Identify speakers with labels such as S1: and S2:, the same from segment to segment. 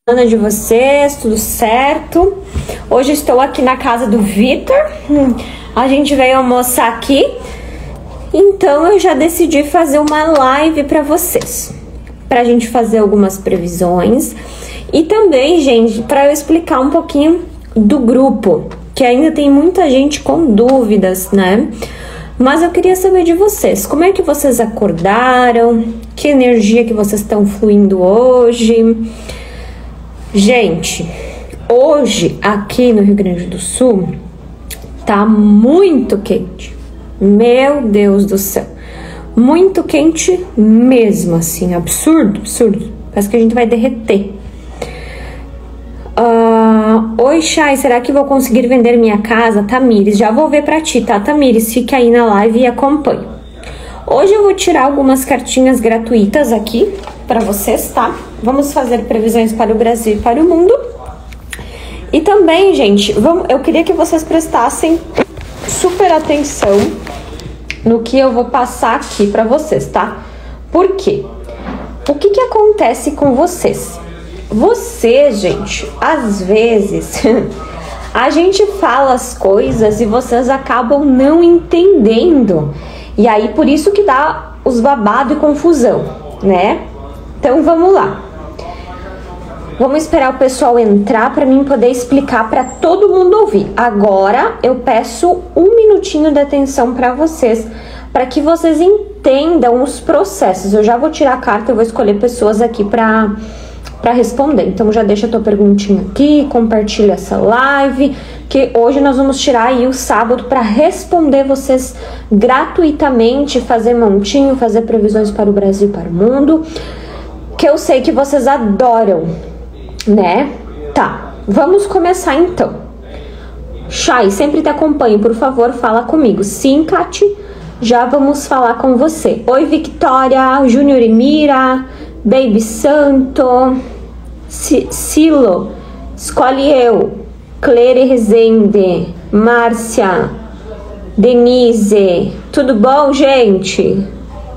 S1: Semana de vocês, tudo certo? Hoje estou aqui na casa do Vitor. A gente veio almoçar aqui. Então eu já decidi fazer uma live para vocês, pra gente fazer algumas previsões e também, gente, para eu explicar um pouquinho do grupo, que ainda tem muita gente com dúvidas, né? Mas eu queria saber de vocês, como é que vocês acordaram? Que energia que vocês estão fluindo hoje? Gente, hoje aqui no Rio Grande do Sul tá muito quente. Meu Deus do céu. Muito quente mesmo, assim, absurdo, absurdo. Parece que a gente vai derreter. Oi, Chay, será que vou conseguir vender minha casa? Tamires, já vou ver pra ti, tá, Tamires? Fica aí na live e acompanhe. Hoje eu vou tirar algumas cartinhas gratuitas aqui pra vocês, tá? Vamos fazer previsões para o Brasil e para o mundo. E também, gente, eu queria que vocês prestassem super atenção no que eu vou passar aqui pra vocês, tá? Por quê? O que acontece com vocês? Vocês, gente, às vezes a gente fala as coisas e vocês acabam não entendendo. E aí por isso que dá os babados e confusão, né? Então vamos lá. Vamos esperar o pessoal entrar para mim poder explicar para todo mundo ouvir. Agora eu peço um minutinho de atenção para vocês, para que vocês entendam os processos. Eu já vou tirar a carta, eu vou escolher pessoas aqui para responder. Então já deixa a tua perguntinha aqui, compartilha essa live, que hoje nós vamos tirar aí o sábado para responder vocês gratuitamente, fazer montinho, fazer previsões para o Brasil e para o mundo, que eu sei que vocês adoram, né? Tá, vamos começar então. Chay, sempre te acompanho, por favor, fala comigo. Sim, Kati, já vamos falar com você. Oi, Victoria, Júnior e Mira, Baby Santo, Silo, escolhe eu, Cleire Rezende, Márcia, Denise, tudo bom, gente?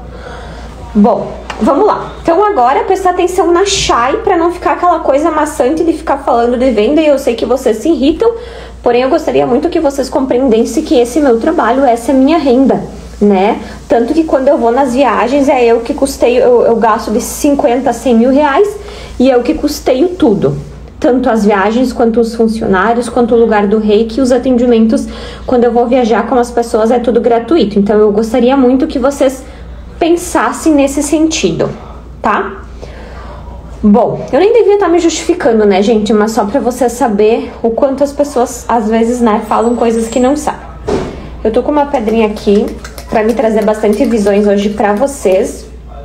S1: Bom, vamos lá. Então agora prestar atenção na Chay para não ficar aquela coisa maçante de ficar falando de venda, e eu sei que vocês se irritam, porém eu gostaria muito que vocês compreendessem que esse é meu trabalho, essa é a minha renda, né? Tanto que quando eu vou nas viagens é eu que custeio, eu gasto de 50 a 100 mil reais e eu que custeio tudo. Tanto as viagens, quanto os funcionários, quanto o lugar do reiki, os atendimentos, quando eu vou viajar com as pessoas é tudo gratuito. Então eu gostaria muito que vocês pensassem nesse sentido, tá? Bom, eu nem devia estar me justificando, né, gente? Mas só pra você saber o quanto as pessoas, às vezes, né, falam coisas que não sabem. Eu tô com uma pedrinha aqui pra me trazer bastante visões hoje pra vocês.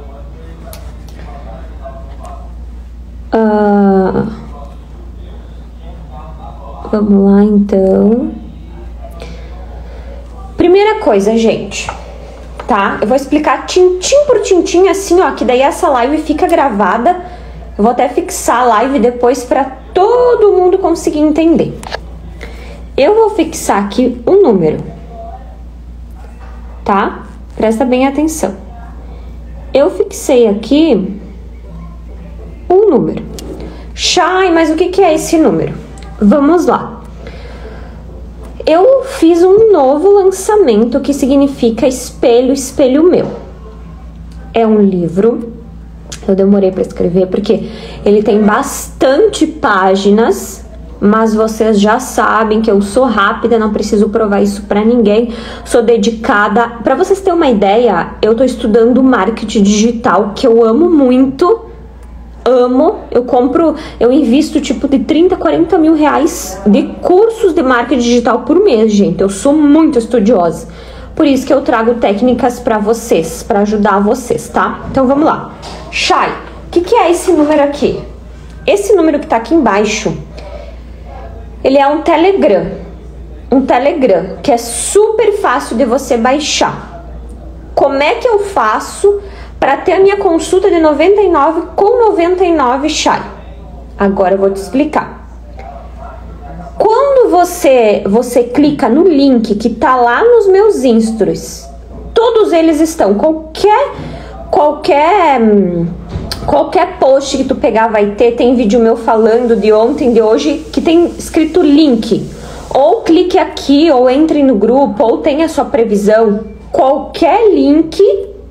S1: Vamos lá, então. Primeira coisa, gente, tá? Eu vou explicar tintim por tintim, assim, ó, que daí essa live fica gravada. Eu vou até fixar a live depois pra todo mundo conseguir entender. Eu vou fixar aqui um número, tá? Presta bem atenção. Eu fixei aqui um número. Chay, mas o que é esse número? Vamos lá. Eu fiz um novo lançamento que significa Espelho, Espelho Meu. É um livro. Eu demorei para escrever porque ele tem bastante páginas, mas vocês já sabem que eu sou rápida, não preciso provar isso para ninguém. Sou dedicada. Para vocês terem uma ideia, eu tô estudando marketing digital, que eu amo muito. Amo, eu invisto tipo de 30, 40 mil reais de cursos de marketing digital por mês, gente. Eu sou muito estudiosa. Por isso que eu trago técnicas pra vocês, pra ajudar vocês, tá? Então vamos lá. Chay, o que é esse número aqui? Esse número que tá aqui embaixo, ele é um Telegram. Um Telegram que é super fácil de você baixar. Como é que eu faço para ter a minha consulta de 99 com 99, Chay? Agora eu vou te explicar. Quando você clica no link que tá lá nos meus stories, todos eles estão, qualquer Qualquer post que tu pegar vai ter, tem vídeo meu falando de ontem, de hoje, que tem escrito link. Ou clique aqui, ou entre no grupo, ou tenha sua previsão. Qualquer link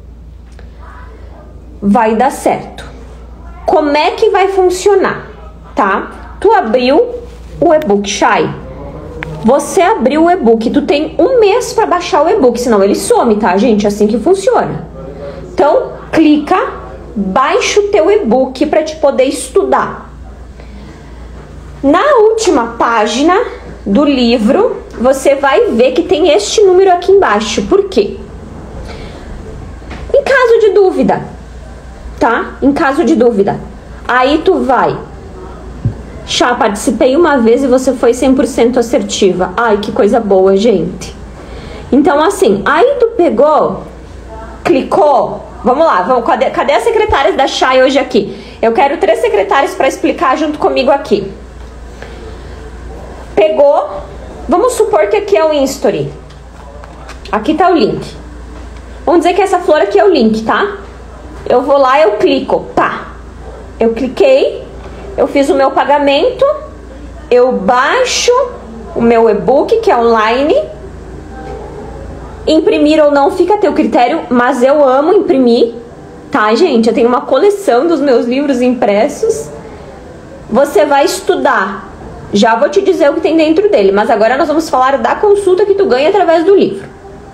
S1: vai dar certo. Como é que vai funcionar, tá? Tu abriu o e-book Shy. Você abriu o e-book, tu tem um mês para baixar o e-book, senão ele some, tá, gente? É assim que funciona. Então, clica, baixa o teu e-book para te poder estudar. Na última página do livro, você vai ver que tem este número aqui embaixo. Por quê? Em caso de dúvida, tá? Em caso de dúvida. Aí tu vai. Já participei uma vez e você foi 100% assertiva. Ai, que coisa boa, gente. Então, assim, aí tu pegou, clicou. Vamos lá, vamos, cadê as secretárias da Shy hoje aqui? Eu quero 3 secretários para explicar junto comigo aqui. Pegou, vamos supor que aqui é o Instory. Aqui tá o link. Vamos dizer que essa flor aqui é o link, tá? Eu vou lá, eu clico, pá. Eu cliquei, eu fiz o meu pagamento, eu baixo o meu e-book, que é online. Imprimir ou não fica a teu critério, mas eu amo imprimir, tá, gente? Eu tenho uma coleção dos meus livros impressos. Você vai estudar. Já vou te dizer o que tem dentro dele, mas agora nós vamos falar da consulta que tu ganha através do livro.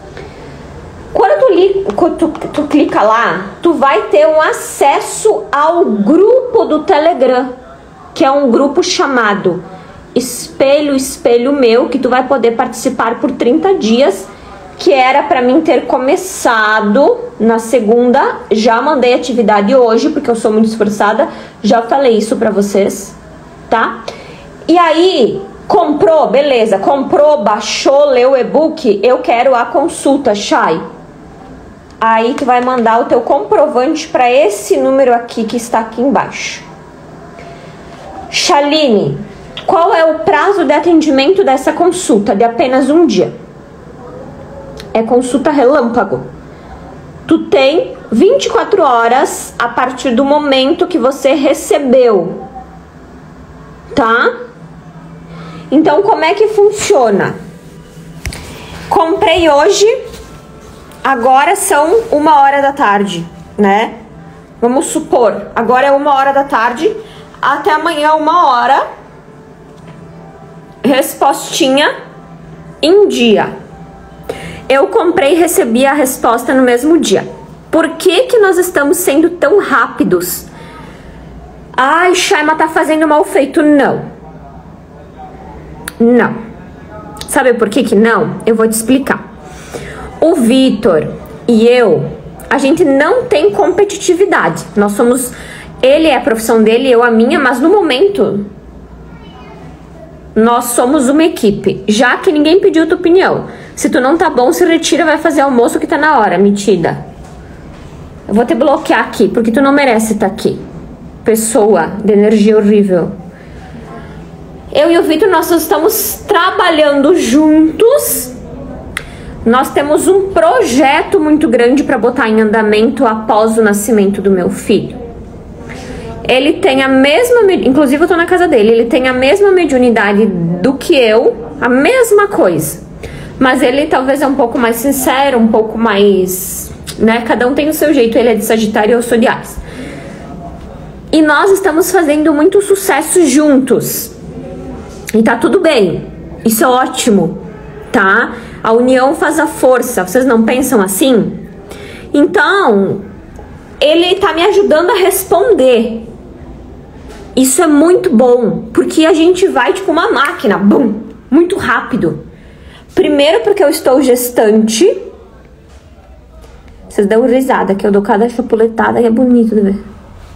S1: Quando tu clica lá, tu vai ter um acesso ao grupo do Telegram, que é um grupo chamado Espelho Meu, que tu vai poder participar por 30 dias, que era para mim ter começado na segunda. Já mandei atividade hoje, porque eu sou muito esforçada, já falei isso para vocês, tá? E aí, comprou, beleza, comprou, baixou, leu o e-book, eu quero a consulta, Shy. Aí tu vai mandar o teu comprovante para esse número aqui que está aqui embaixo. Shaline, qual é o prazo de atendimento dessa consulta? De apenas um dia. É consulta relâmpago. Tu tem 24 horas a partir do momento que você recebeu, tá? Então, como é que funciona? Comprei hoje, agora são 1h da tarde, né? Vamos supor, agora é 1h da tarde, até amanhã 1h, respostinha em dia. Eu comprei e recebi a resposta no mesmo dia. Por que que nós estamos sendo tão rápidos? Ai, Shaima tá fazendo mal feito. Não. Não. Sabe por que que não? Eu vou te explicar. O Vitor e eu, a gente não tem competitividade. Nós somos... Ele é a profissão dele, eu a minha, mas no momento... Nós somos uma equipe, já que ninguém pediu tua opinião. Se tu não tá bom, se retira, vai fazer almoço que tá na hora, metida. Eu vou te bloquear aqui, porque tu não merece estar aqui. Pessoa de energia horrível. Eu e o Vitor, nós estamos trabalhando juntos. Nós temos um projeto muito grande para botar em andamento após o nascimento do meu filho. Ele tem a mesma, inclusive eu tô na casa dele, ele tem a mesma mediunidade do que eu, a mesma coisa. Mas ele talvez é um pouco mais sincero, um pouco mais, né? Cada um tem o seu jeito, ele é de Sagitário e eu sou de Áries. E nós estamos fazendo muito sucesso juntos. E tá tudo bem, isso é ótimo, tá? A união faz a força, vocês não pensam assim? Então, ele tá me ajudando a responder. Isso é muito bom, porque a gente vai tipo uma máquina, bum, muito rápido. Primeiro porque eu estou gestante. Vocês dão risada, que eu dou cada chapuletada e é bonito de ver.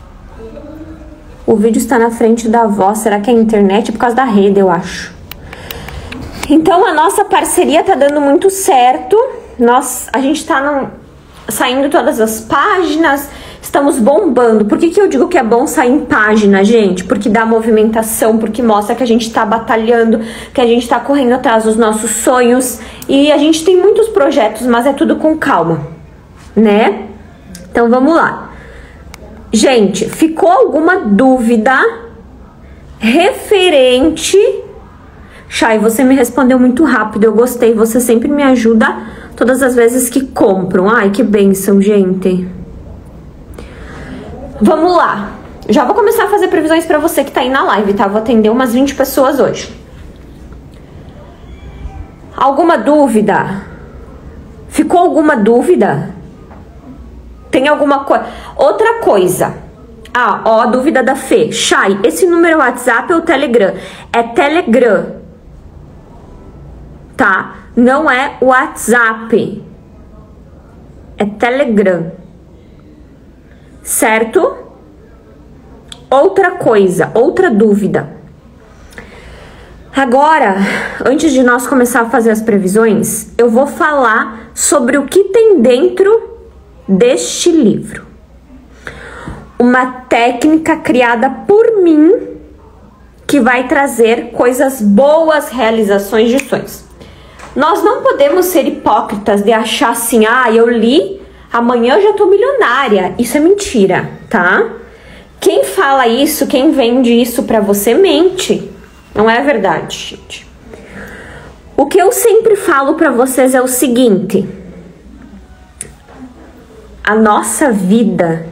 S1: O vídeo está na frente da voz, será que é a internet? É por causa da rede, eu acho. Então a nossa parceria tá dando muito certo. A gente tá saindo todas as páginas, estamos bombando. Por que eu digo que é bom sair em página, gente? Porque dá movimentação, porque mostra que a gente tá batalhando, que a gente tá correndo atrás dos nossos sonhos. E a gente tem muitos projetos, mas é tudo com calma, né? Então vamos lá. Gente, ficou alguma dúvida referente... Chay, você me respondeu muito rápido, eu gostei. Você sempre me ajuda todas as vezes que compram. Ai, que bênção, gente. Vamos lá. Já vou começar a fazer previsões pra você que tá aí na live, tá? Vou atender umas 20 pessoas hoje. Alguma dúvida? Ficou alguma dúvida? Tem alguma coisa? Outra coisa. Ah, ó, a dúvida da Fê. Chay, esse número é WhatsApp ou Telegram? É Telegram. Tá? Não é WhatsApp. É Telegram. Certo? Outra coisa, outra dúvida. Agora, antes de nós começar a fazer as previsões, eu vou falar sobre o que tem dentro deste livro. Uma técnica criada por mim que vai trazer coisas boas, realizações de sonhos. Nós não podemos ser hipócritas de achar assim, ah, eu li, amanhã eu já tô milionária. Isso é mentira, tá? Quem fala isso, quem vende isso pra você, mente. Não é verdade, gente. O que eu sempre falo pra vocês é o seguinte. A nossa vida...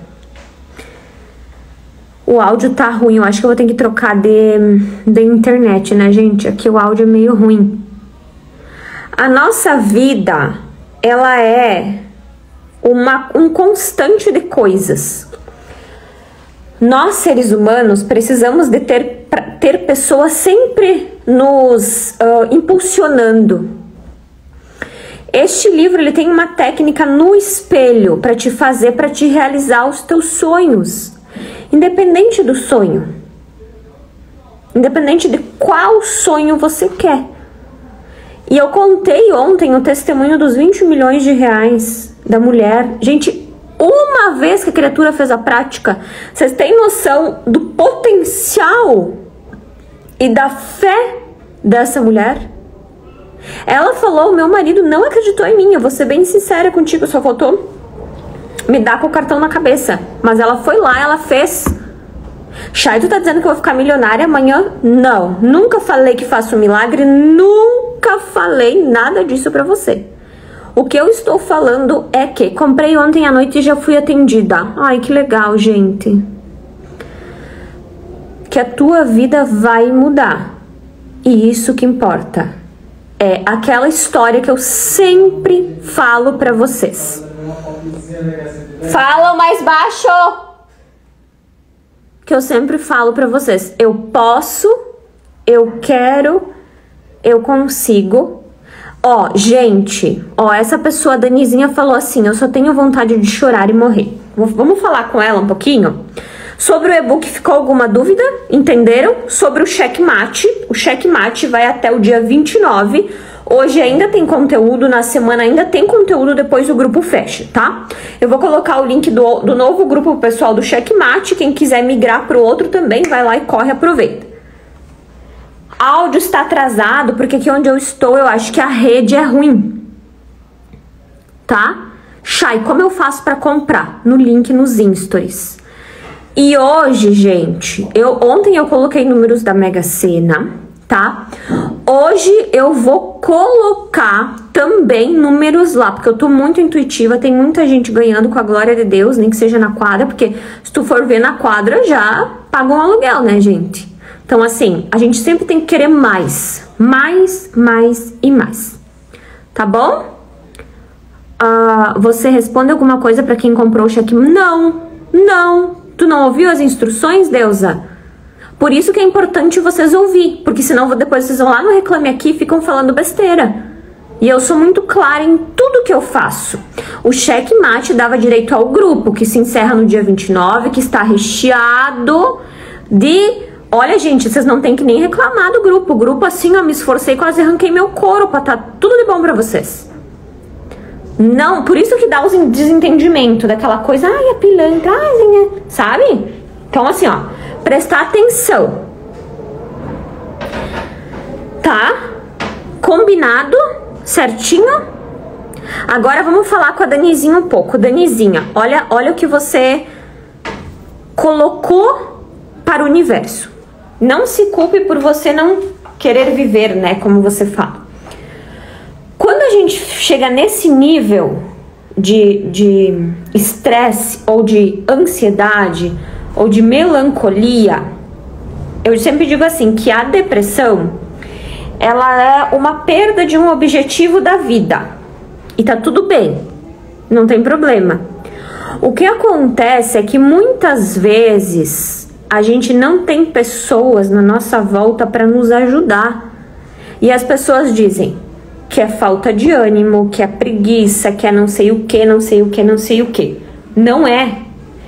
S1: O áudio tá ruim, eu acho que eu vou ter que trocar de internet, né, gente? Aqui o áudio é meio ruim. A nossa vida, ela é um constante de coisas. Nós, seres humanos, precisamos de ter pessoas sempre nos impulsionando. Este livro, ele tem uma técnica no espelho para te fazer, para te realizar os teus sonhos. Independente do sonho. Independente de qual sonho você quer. E eu contei ontem o testemunho dos 20 milhões de reais da mulher. Gente, uma vez que a criatura fez a prática, vocês têm noção do potencial e da fé dessa mulher? Ela falou, meu marido não acreditou em mim, eu vou ser bem sincera contigo, só faltou me dar com o cartão na cabeça. Mas ela foi lá, ela fez. Chay, tu tá dizendo que eu vou ficar milionária amanhã? Não, nunca falei que faço um milagre, nunca falei nada disso pra você. O que eu estou falando é que comprei ontem à noite e já fui atendida. Ai, que legal, gente. Que a tua vida vai mudar. E isso que importa. É aquela história que eu sempre falo pra vocês. Fala mais baixo! Que eu sempre falo pra vocês. Eu posso, eu quero, eu consigo. Ó, gente, ó, essa pessoa, a Danizinha, falou assim, eu só tenho vontade de chorar e morrer. Vamos falar com ela um pouquinho? Sobre o e-book, ficou alguma dúvida? Entenderam? Sobre o checkmate. O checkmate vai até o dia 29. Hoje ainda tem conteúdo, na semana ainda tem conteúdo, depois o grupo fecha, tá? Eu vou colocar o link do novo grupo pro pessoal do checkmate. Quem quiser migrar pro outro também, vai lá e corre, aproveita. Áudio está atrasado, porque aqui onde eu estou, eu acho que a rede é ruim. Tá? Chay, como eu faço para comprar? No link nos stories. E hoje, gente, ontem eu coloquei números da Mega Sena, tá? Hoje eu vou colocar também números lá, porque eu tô muito intuitiva, tem muita gente ganhando com a glória de Deus, nem que seja na quadra, porque se tu for ver na quadra, já paga um aluguel, né, gente? Então, assim, a gente sempre tem que querer mais. Mais, mais e mais. Tá bom? Você responde alguma coisa pra quem comprou o cheque? Não, não. Tu não ouviu as instruções, Deusa? Por isso que é importante vocês ouvir. Porque senão depois vocês vão lá no Reclame Aqui e ficam falando besteira. E eu sou muito clara em tudo que eu faço. O checkmate dava direito ao grupo, que se encerra no dia 29, que está recheado de... Olha, gente, vocês não tem que nem reclamar do grupo. O grupo, assim, eu me esforcei, quase arranquei meu couro pra tá tudo de bom pra vocês. Não, por isso que dá os desentendimento daquela coisa, ai, a pilantra, ai, sabe? Então, assim, ó, prestar atenção. Tá? Combinado? Certinho? Agora vamos falar com a Danizinha um pouco. Danizinha, olha o que você colocou para o universo. Não se culpe por você não querer viver, né? Como você fala. Quando a gente chega nesse nível de estresse ou de ansiedade ou de melancolia, eu sempre digo assim, que a depressão, ela é uma perda de um objetivo da vida. E tá tudo bem, não tem problema. O que acontece é que muitas vezes a gente não tem pessoas na nossa volta para nos ajudar. E as pessoas dizem que é falta de ânimo, que é preguiça, que é não sei o que, não sei o que, não sei o que. Não é.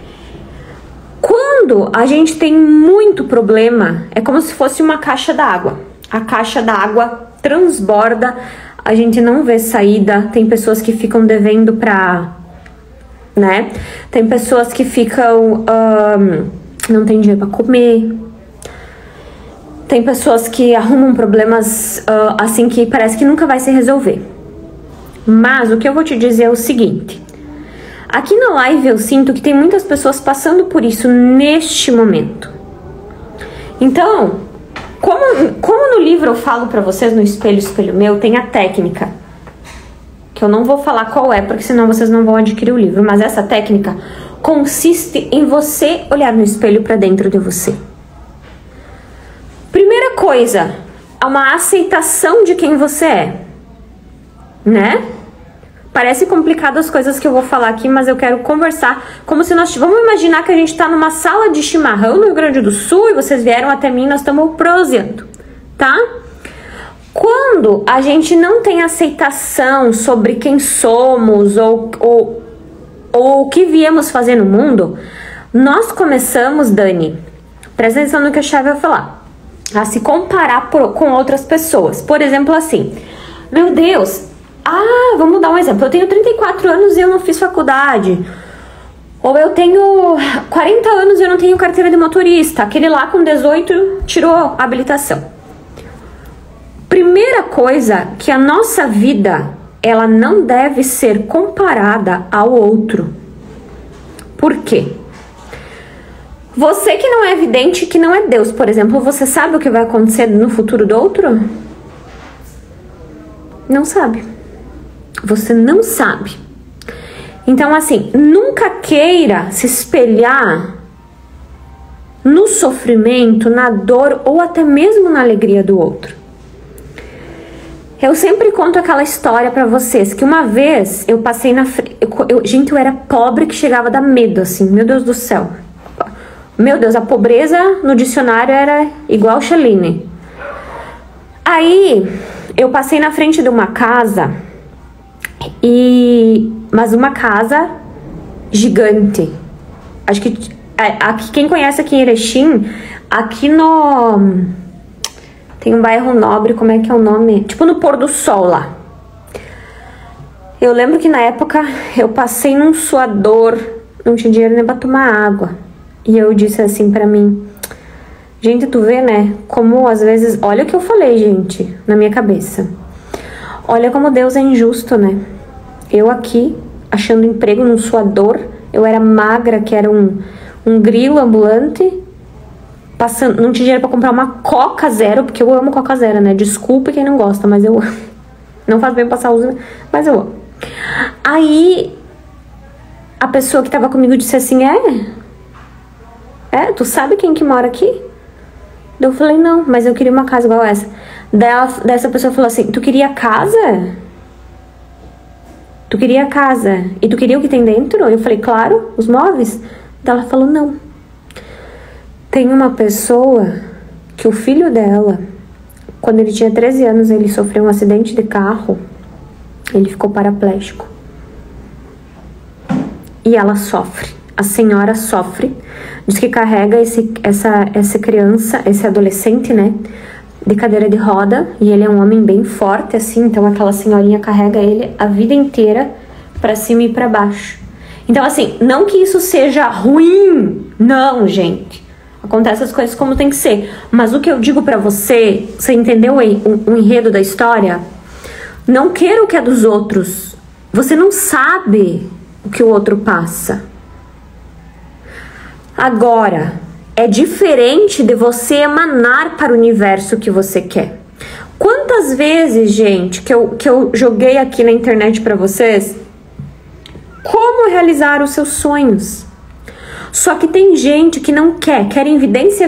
S1: Quando a gente tem muito problema, é como se fosse uma caixa d'água. A caixa d'água transborda, a gente não vê saída. Tem pessoas que ficam devendo pra... né? Tem pessoas que ficam... não tem dinheiro pra comer. Tem pessoas que arrumam problemas assim que parece que nunca vai se resolver. Mas o que eu vou te dizer é o seguinte. Aqui na live eu sinto que tem muitas pessoas passando por isso neste momento. Então, como no livro eu falo pra vocês, no Espelho, Espelho Meu, tem a técnica. Que eu não vou falar qual é, porque senão vocês não vão adquirir o livro. Mas essa técnica consiste em você olhar no espelho pra dentro de você. Primeira coisa, é uma aceitação de quem você é, né? Parece complicado as coisas que eu vou falar aqui, mas eu quero conversar como se nós... Vamos imaginar que a gente tá numa sala de chimarrão no Rio Grande do Sul e vocês vieram até mim e nós estamos proseando, tá? Quando a gente não tem aceitação sobre quem somos ou o que viemos fazer no mundo, nós começamos, Dani, presta atenção no que a Chave vai falar, a se comparar com outras pessoas. Por exemplo, assim, meu Deus, vamos dar um exemplo, eu tenho 34 anos e eu não fiz faculdade, ou eu tenho 40 anos e eu não tenho carteira de motorista, aquele lá com 18 tirou a habilitação. Primeira coisa, que a nossa vida, ela não deve ser comparada ao outro. Por quê? Você que não é vidente, que não é Deus, por exemplo, você sabe o que vai acontecer no futuro do outro? Não sabe. Você não sabe. Então, assim, nunca queira se espelhar no sofrimento, na dor ou até mesmo na alegria do outro. Eu sempre conto aquela história pra vocês, que uma vez eu passei na frente... Gente, eu era pobre que chegava a dar medo, assim, meu Deus do céu. Meu Deus, a pobreza no dicionário era igual Chaline. Aí, eu passei na frente de uma casa, mas uma casa gigante. Acho que quem conhece aqui em Erechim, aqui no... Tem um bairro nobre, como é que é o nome? Tipo no Pôr do Sol lá. Eu lembro que na época eu passei num suador, não tinha dinheiro nem pra tomar água. E eu disse assim pra mim, gente, tu vê, né? Como às vezes, olha o que eu falei, gente, na minha cabeça. Olha como Deus é injusto, né? Eu aqui, achando emprego num suador, eu era magra, que era um grilo ambulante, passando, não tinha dinheiro pra comprar uma Coca Zero, porque eu amo Coca Zero, né? Desculpe quem não gosta, mas eu amo. Não faz bem passar uso, mas eu amo. Aí, a pessoa que tava comigo disse assim, tu sabe quem que mora aqui? Eu falei, não, mas eu queria uma casa igual essa. Dessa pessoa falou assim, tu queria casa? Tu queria casa? E tu queria o que tem dentro? Eu falei, claro, os móveis. Daí ela falou, não. Tem uma pessoa que o filho dela, quando ele tinha 13 anos, ele sofreu um acidente de carro, ele ficou paraplégico. E ela sofre, a senhora sofre, diz que carrega essa criança, esse adolescente, né, de cadeira de roda, e ele é um homem bem forte, assim, então aquela senhorinha carrega ele a vida inteira pra cima e pra baixo. Então, assim, não que isso seja ruim, não, gente. Acontece as coisas como tem que ser. Mas o que eu digo pra você, você entendeu o enredo da história? Não queira o que é dos outros. Você não sabe o que o outro passa. Agora, é diferente de você emanar para o universo que você quer. Quantas vezes, gente, que eu joguei aqui na internet para vocês como realizar os seus sonhos. Só que tem gente que não querem evidência.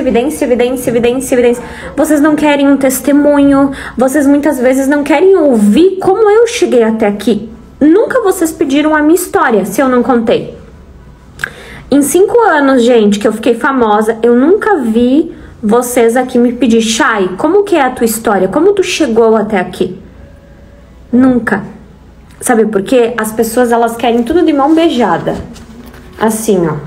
S1: Vocês não querem um testemunho, vocês muitas vezes não querem ouvir como eu cheguei até aqui. Nunca vocês pediram a minha história, se eu não contei. Em 5 anos, gente, que eu fiquei famosa, eu nunca vi vocês aqui me pedir, Chay, como que é a tua história? Como tu chegou até aqui? Nunca. Sabe por quê? As pessoas, elas querem tudo de mão beijada. Assim, ó.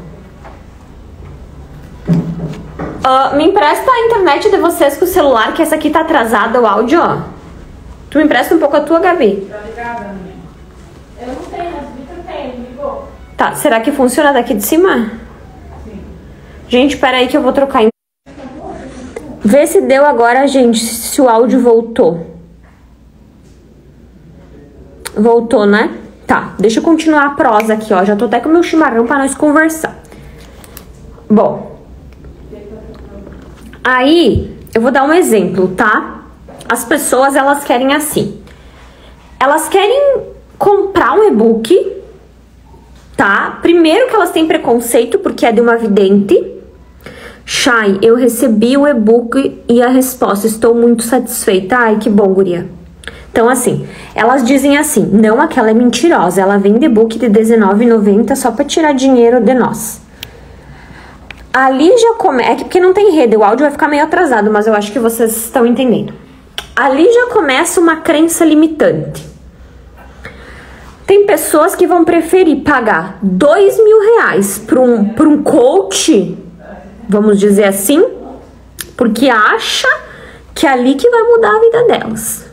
S1: Me empresta a internet de vocês com o celular, que essa aqui tá atrasada, o áudio, ó. Tu me empresta um pouco a tua, Gabi?
S2: Tá ligada, amiga? Eu não tenho, mas o Vitor tem, ligou.
S1: Tá, será que funciona daqui de cima?
S2: Sim.
S1: Gente, peraí que eu vou trocar. Vê se deu agora, gente, se o áudio voltou. Voltou, né? Tá, deixa eu continuar a prosa aqui, ó. Já tô até com o meu chimarrão pra nós conversar. Bom. Aí, eu vou dar um exemplo, tá? As pessoas, elas querem assim. Elas querem comprar um e-book, tá? Primeiro que elas têm preconceito, porque é de uma vidente. Chay, eu recebi o e-book e a resposta, estou muito satisfeita. Ai, que bom, guria. Então, assim, elas dizem assim, não, aquela é mentirosa, ela vende e-book de R$19,90 só pra tirar dinheiro de nós. Ali já começa, é que porque não tem rede, o áudio vai ficar meio atrasado, mas eu acho que vocês estão entendendo. Ali já começa uma crença limitante. Tem pessoas que vão preferir pagar R$2.000 por um coach, vamos dizer assim, porque acha que é ali que vai mudar a vida delas.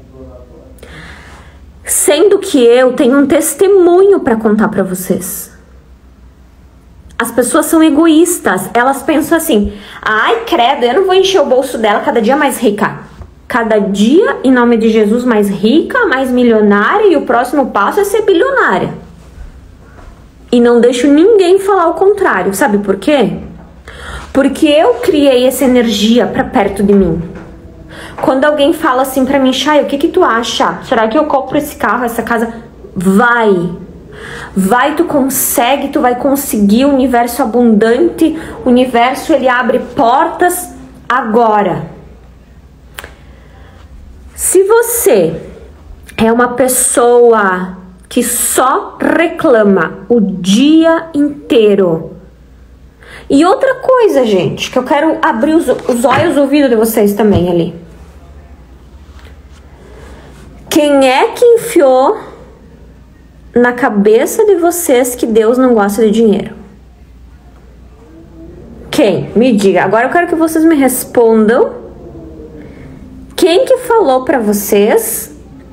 S1: Sendo que eu tenho um testemunho para contar para vocês. As pessoas são egoístas, elas pensam assim, ai credo, eu não vou encher o bolso dela cada dia mais rica. Cada dia, em nome de Jesus, mais rica, mais milionária, e o próximo passo é ser bilionária. E não deixo ninguém falar o contrário, sabe por quê? Porque eu criei essa energia pra perto de mim. Quando alguém fala assim pra mim, Chay, o que tu acha? Será que eu compro esse carro, essa casa? Vai, tu consegue, tu vai conseguir, o universo abundante, o universo ele abre portas agora. Se você é uma pessoa que só reclama o dia inteiro. E outra coisa, gente, que eu quero abrir os olhos e os ouvidos de vocês também ali. Quem é que enfiou na cabeça de vocês que Deus não gosta de dinheiro? Quem? Me diga. Agora eu quero que vocês me respondam. Quem que falou pra vocês?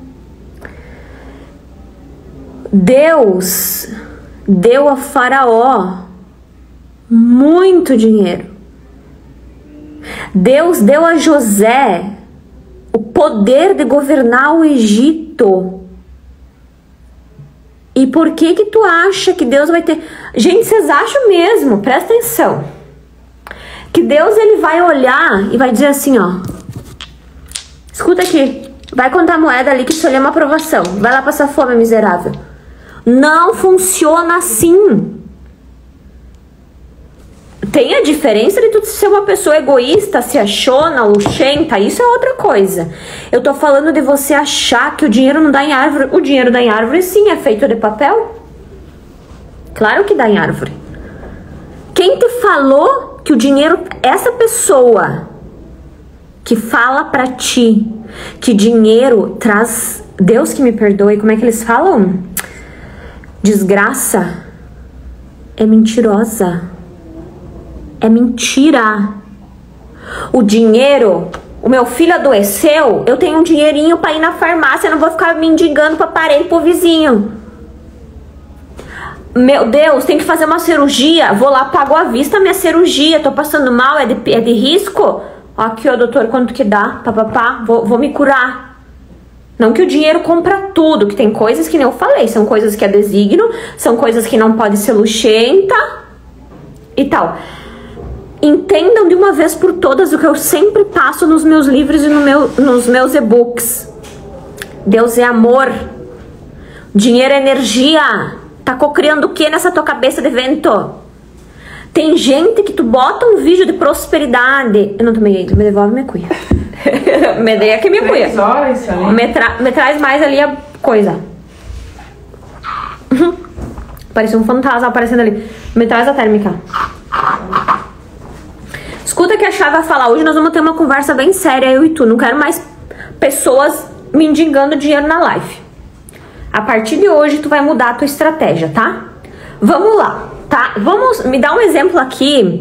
S1: Deus deu a Faraó muito dinheiro. Deus deu a José o poder de governar o Egito. E por que que tu acha que Deus vai ter... Gente, vocês acham mesmo, presta atenção, que Deus ele vai olhar e vai dizer assim, ó, escuta aqui, vai contar a moeda ali que isso ali é uma aprovação, vai lá passar fome, miserável. Não funciona assim. Tem a diferença de tu ser uma pessoa egoísta, se achona, luxenta, isso é outra coisa. Eu tô falando de você achar que o dinheiro não dá em árvore. O dinheiro dá em árvore, sim, é feito de papel. Claro que dá em árvore. Quem te falou que o dinheiro... Essa pessoa que fala pra ti que dinheiro traz... Deus que me perdoe, como é que eles falam? Desgraça. É mentirosa. É mentira. O dinheiro, o meu filho adoeceu, eu tenho um dinheirinho pra ir na farmácia, eu não vou ficar mendigando pra parente, pro vizinho. Meu Deus, tem que fazer uma cirurgia, vou lá, pago à vista a minha cirurgia, tô passando mal, é de risco? Aqui, ó, doutor, quanto que dá? Papapá, vou me curar. Não que o dinheiro compra tudo, que tem coisas que nem eu falei, são coisas que é desígnio, são coisas que não pode ser luxenta. e tal. Entendam de uma vez por todas o que eu sempre passo nos meus livros e nos meus e-books. Deus é amor. Dinheiro é energia. Tá cocriando o que nessa tua cabeça de vento? Tem gente que tu bota um vídeo de prosperidade. Eu não tomei isso, me devolve minha cuia. Me dei aqui minha cuia. Me traz mais ali a coisa. Parecia um fantasma aparecendo ali. Me traz a térmica. Escuta que a Chá vai falar. Hoje nós vamos ter uma conversa bem séria, eu e tu. Não quero mais pessoas mendigando dinheiro na live. A partir de hoje tu vai mudar a tua estratégia, tá? Vamos lá, tá? Vamos me dar um exemplo aqui.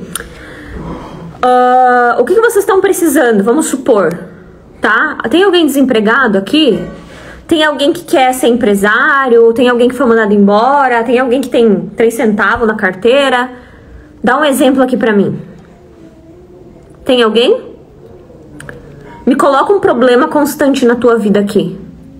S1: O que vocês estão precisando? Vamos supor, tá? Tem alguém desempregado aqui? Tem alguém que quer ser empresário? Tem alguém que foi mandado embora? Tem alguém que tem 3 centavos na carteira? Dá um exemplo aqui pra mim. Tem alguém? Me coloca um problema constante na tua vida aqui.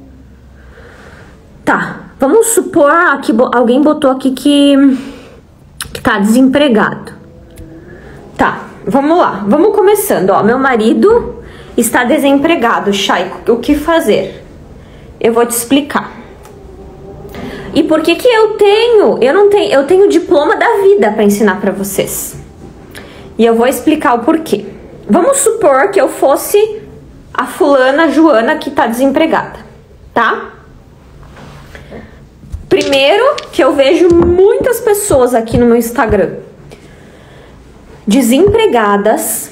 S1: Tá, vamos supor que alguém botou aqui que tá desempregado. Tá, vamos lá, vamos começando, ó. Meu marido está desempregado, Chay, o que fazer? Eu vou te explicar. E por que que eu tenho diploma da vida para ensinar para vocês. E eu vou explicar o porquê. Vamos supor que eu fosse a fulana Joana que tá desempregada, tá? Primeiro que eu vejo muitas pessoas aqui no meu Instagram desempregadas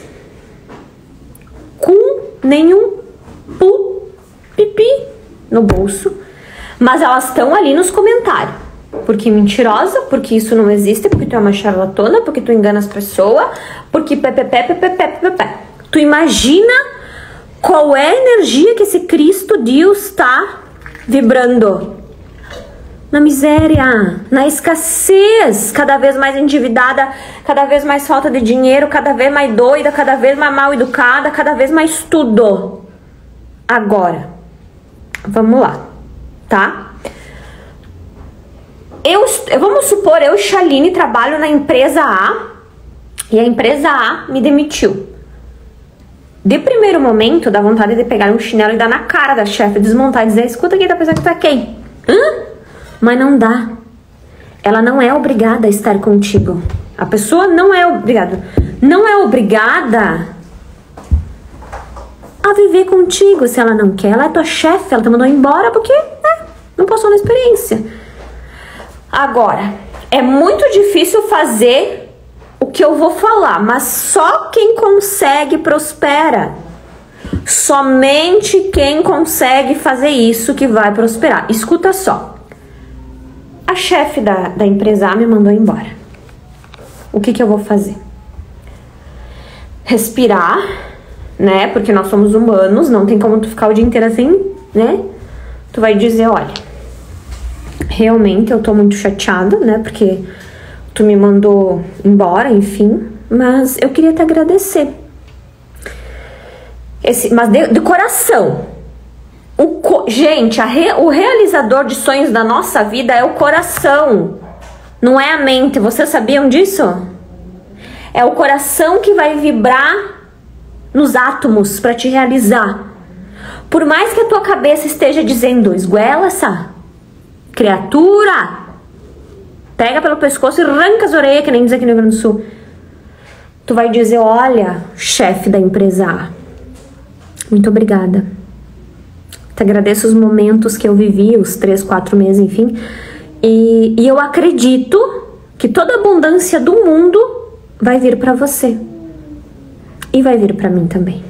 S1: com nenhum pipi no bolso, mas elas estão ali nos comentários. Porque mentirosa, porque isso não existe, porque tu é uma charlatana, porque tu engana as pessoas, porque pepepé. Tu imagina qual é a energia que esse Cristo Deus está vibrando? Na miséria, na escassez, cada vez mais endividada, cada vez mais falta de dinheiro, cada vez mais doida, cada vez mais mal educada, cada vez mais tudo. Agora, vamos lá, tá? Vamos supor, eu e Chaline trabalho na empresa A e a empresa A me demitiu. De primeiro momento, dá vontade de pegar um chinelo e dar na cara da chefe, desmontar e dizer: escuta aqui, tá pensando que tu é quem? Mas não dá. Ela não é obrigada a estar contigo. A pessoa não é obrigada. Não é obrigada a viver contigo se ela não quer. Ela é tua chefe, ela te mandou embora porque não passou na experiência. Agora, é muito difícil fazer o que eu vou falar, mas só quem consegue prospera. Somente quem consegue fazer isso que vai prosperar. Escuta só. A chefe da empresa A me mandou embora. O que eu vou fazer? Respirar, né? Porque nós somos humanos, não tem como tu ficar o dia inteiro assim, né? Tu vai dizer: olha, realmente eu tô muito chateada, né? Porque tu me mandou embora, enfim. Mas eu queria te agradecer. Mas de coração. Gente, o realizador de sonhos da nossa vida é o coração. Não é a mente. Vocês sabiam disso? É o coração que vai vibrar nos átomos para te realizar. Por mais que a tua cabeça esteja dizendo: esguela essa criatura, pega pelo pescoço e arranca as orelhas, que nem diz aqui no Rio Grande do Sul. Tu vai dizer: olha, chefe da empresa A, muito obrigada. Te agradeço os momentos que eu vivi, os 3, 4 meses, enfim. E eu acredito que toda a abundância do mundo vai vir pra você. E vai vir pra mim também.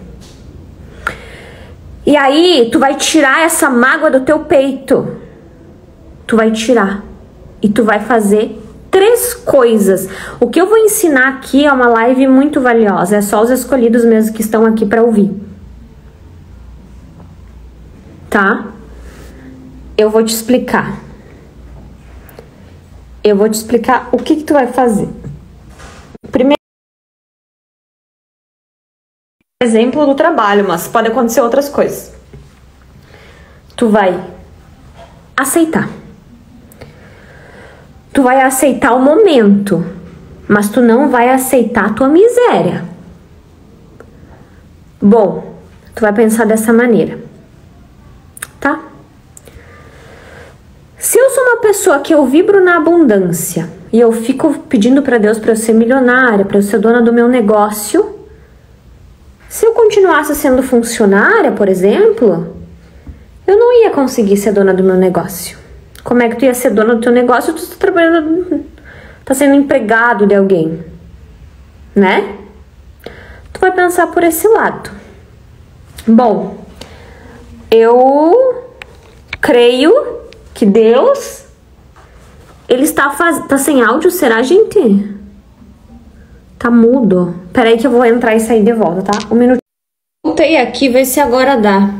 S1: E aí, tu vai tirar essa mágoa do teu peito. Tu vai tirar. E tu vai fazer 3 coisas. O que eu vou ensinar aqui é uma live muito valiosa. É só os escolhidos mesmo que estão aqui pra ouvir. Tá? Eu vou te explicar. Eu vou te explicar o que tu vai fazer. Primeiro, exemplo do trabalho, mas pode acontecer outras coisas. Tu vai aceitar. Tu vai aceitar o momento, mas tu não vai aceitar a tua miséria. Bom, tu vai pensar dessa maneira, tá? Se eu sou uma pessoa que eu vibro na abundância e eu fico pedindo para Deus para eu ser milionária, para eu ser dona do meu negócio, se eu continuasse sendo funcionária, por exemplo, eu não ia conseguir ser dona do meu negócio. Como é que tu ia ser dona do teu negócio? Tu tá trabalhando, tá sendo empregado de alguém, né? Tu vai pensar por esse lado. Bom, eu creio que Deus, ele tá sem áudio, será, gente? Tá mudo. Peraí que eu vou entrar e sair de volta, tá? Um minuto. Voltei aqui, ver se agora dá.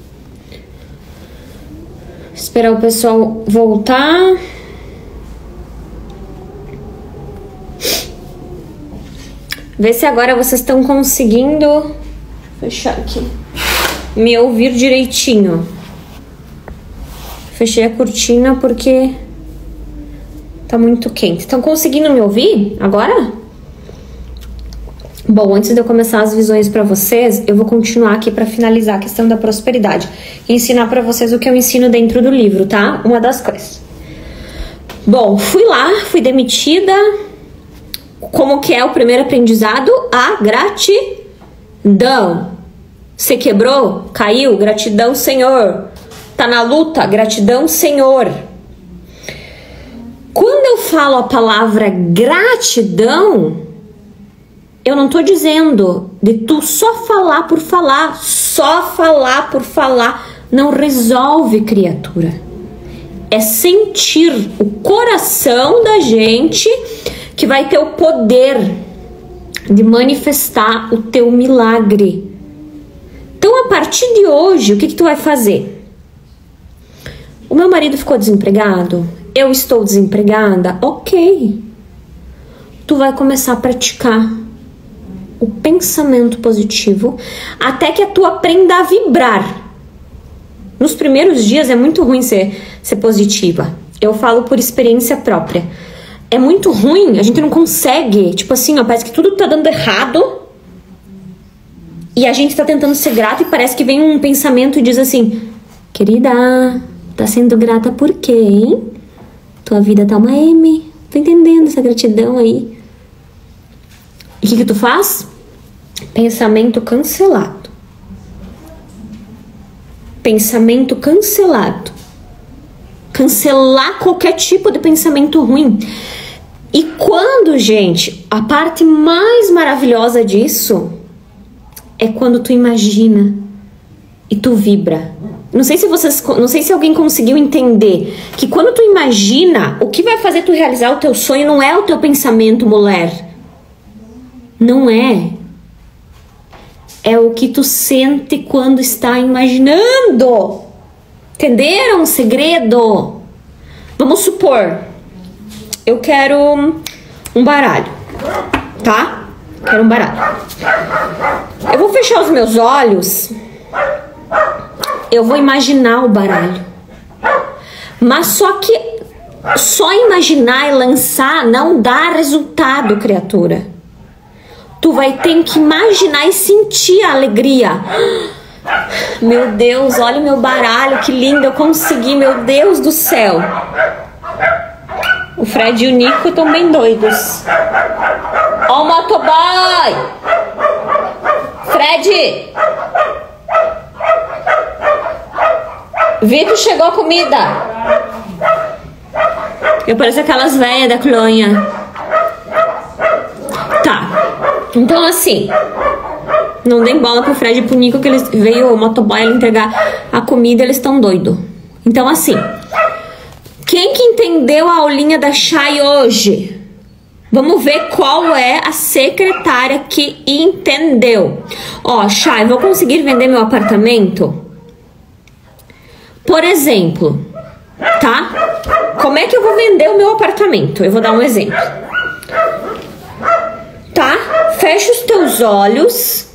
S1: Esperar o pessoal voltar. Ver se agora vocês estão conseguindo fechar aqui, me ouvir direitinho. Fechei a cortina porque tá muito quente. Estão conseguindo me ouvir agora? Bom, antes de eu começar as visões para vocês, eu vou continuar aqui para finalizar a questão da prosperidade e ensinar para vocês o que eu ensino dentro do livro, tá? Uma das coisas. Bom, fui demitida. Como que é o primeiro aprendizado? A gratidão. Você quebrou? Caiu? Gratidão, Senhor. Tá na luta? Gratidão, Senhor. Quando eu falo a palavra gratidão, eu não tô dizendo de tu só falar por falar. Só falar por falar não resolve, criatura. É sentir o coração da gente que vai ter o poder de manifestar o teu milagre. Então, a partir de hoje, o que tu vai fazer? O meu marido ficou desempregado? Eu estou desempregada? Ok. Tu vai começar a praticar o pensamento positivo até que tu aprenda a vibrar. Nos primeiros dias é muito ruim ser positiva. Eu falo por experiência própria. É muito ruim, a gente não consegue, tipo assim, ó, parece que tudo tá dando errado e a gente tá tentando ser grato e parece que vem um pensamento e diz assim: querida, tá sendo grata por quê, hein? Tua vida tá uma M, tô entendendo essa gratidão aí. E o que tu faz? Pensamento cancelado. Pensamento cancelado. Cancelar qualquer tipo de pensamento ruim. E quando, gente, a parte mais maravilhosa disso é quando tu imagina e tu vibra. Não sei se alguém conseguiu entender que quando tu imagina, o que vai fazer tu realizar o teu sonho não é o teu pensamento, mulher. Não é. É o que tu sente quando está imaginando. Entenderam o segredo? Vamos supor, eu quero um baralho, tá? Quero um baralho. Eu vou fechar os meus olhos. Eu vou imaginar o baralho. Mas só que só imaginar e lançar não dá resultado, criatura. Tu vai ter que imaginar e sentir a alegria. Meu Deus, olha o meu baralho, que lindo, eu consegui, meu Deus do céu. O Fred e o Nico estão bem doidos. Ó o motoboy! Fred! Vitor, chegou a comida. Eu pareço aquelas velhas da colônia. Tá. Então assim, não dêem bola pro Fred e pro Nico, que eles veio o motoboy entregar a comida, eles estão doidos. Então assim, quem que entendeu a aulinha da Chay hoje? Vamos ver qual é a secretária que entendeu. Ó, Chay, vou conseguir vender meu apartamento? Por exemplo, tá? Como é que eu vou vender o meu apartamento? Eu vou dar um exemplo. Tá? Fecha os teus olhos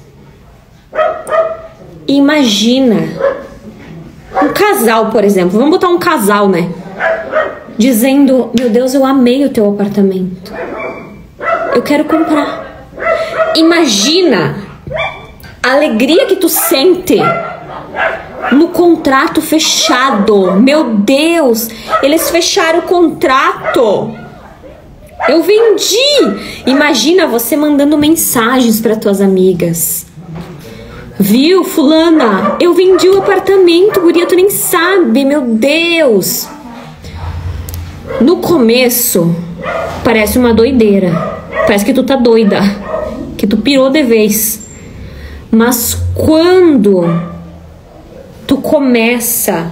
S1: e imagina um casal, por exemplo. Vamos botar um casal, né? Dizendo: meu Deus, eu amei o teu apartamento. Eu quero comprar. Imagina a alegria que tu sente no contrato fechado. Meu Deus, eles fecharam o contrato. Eu vendi. Imagina você mandando mensagens para tuas amigas. Viu, fulana? Eu vendi o apartamento, guria, tu nem sabe, meu Deus. No começo, parece uma doideira. Parece que tu tá doida, que tu pirou de vez. Mas quando tu começa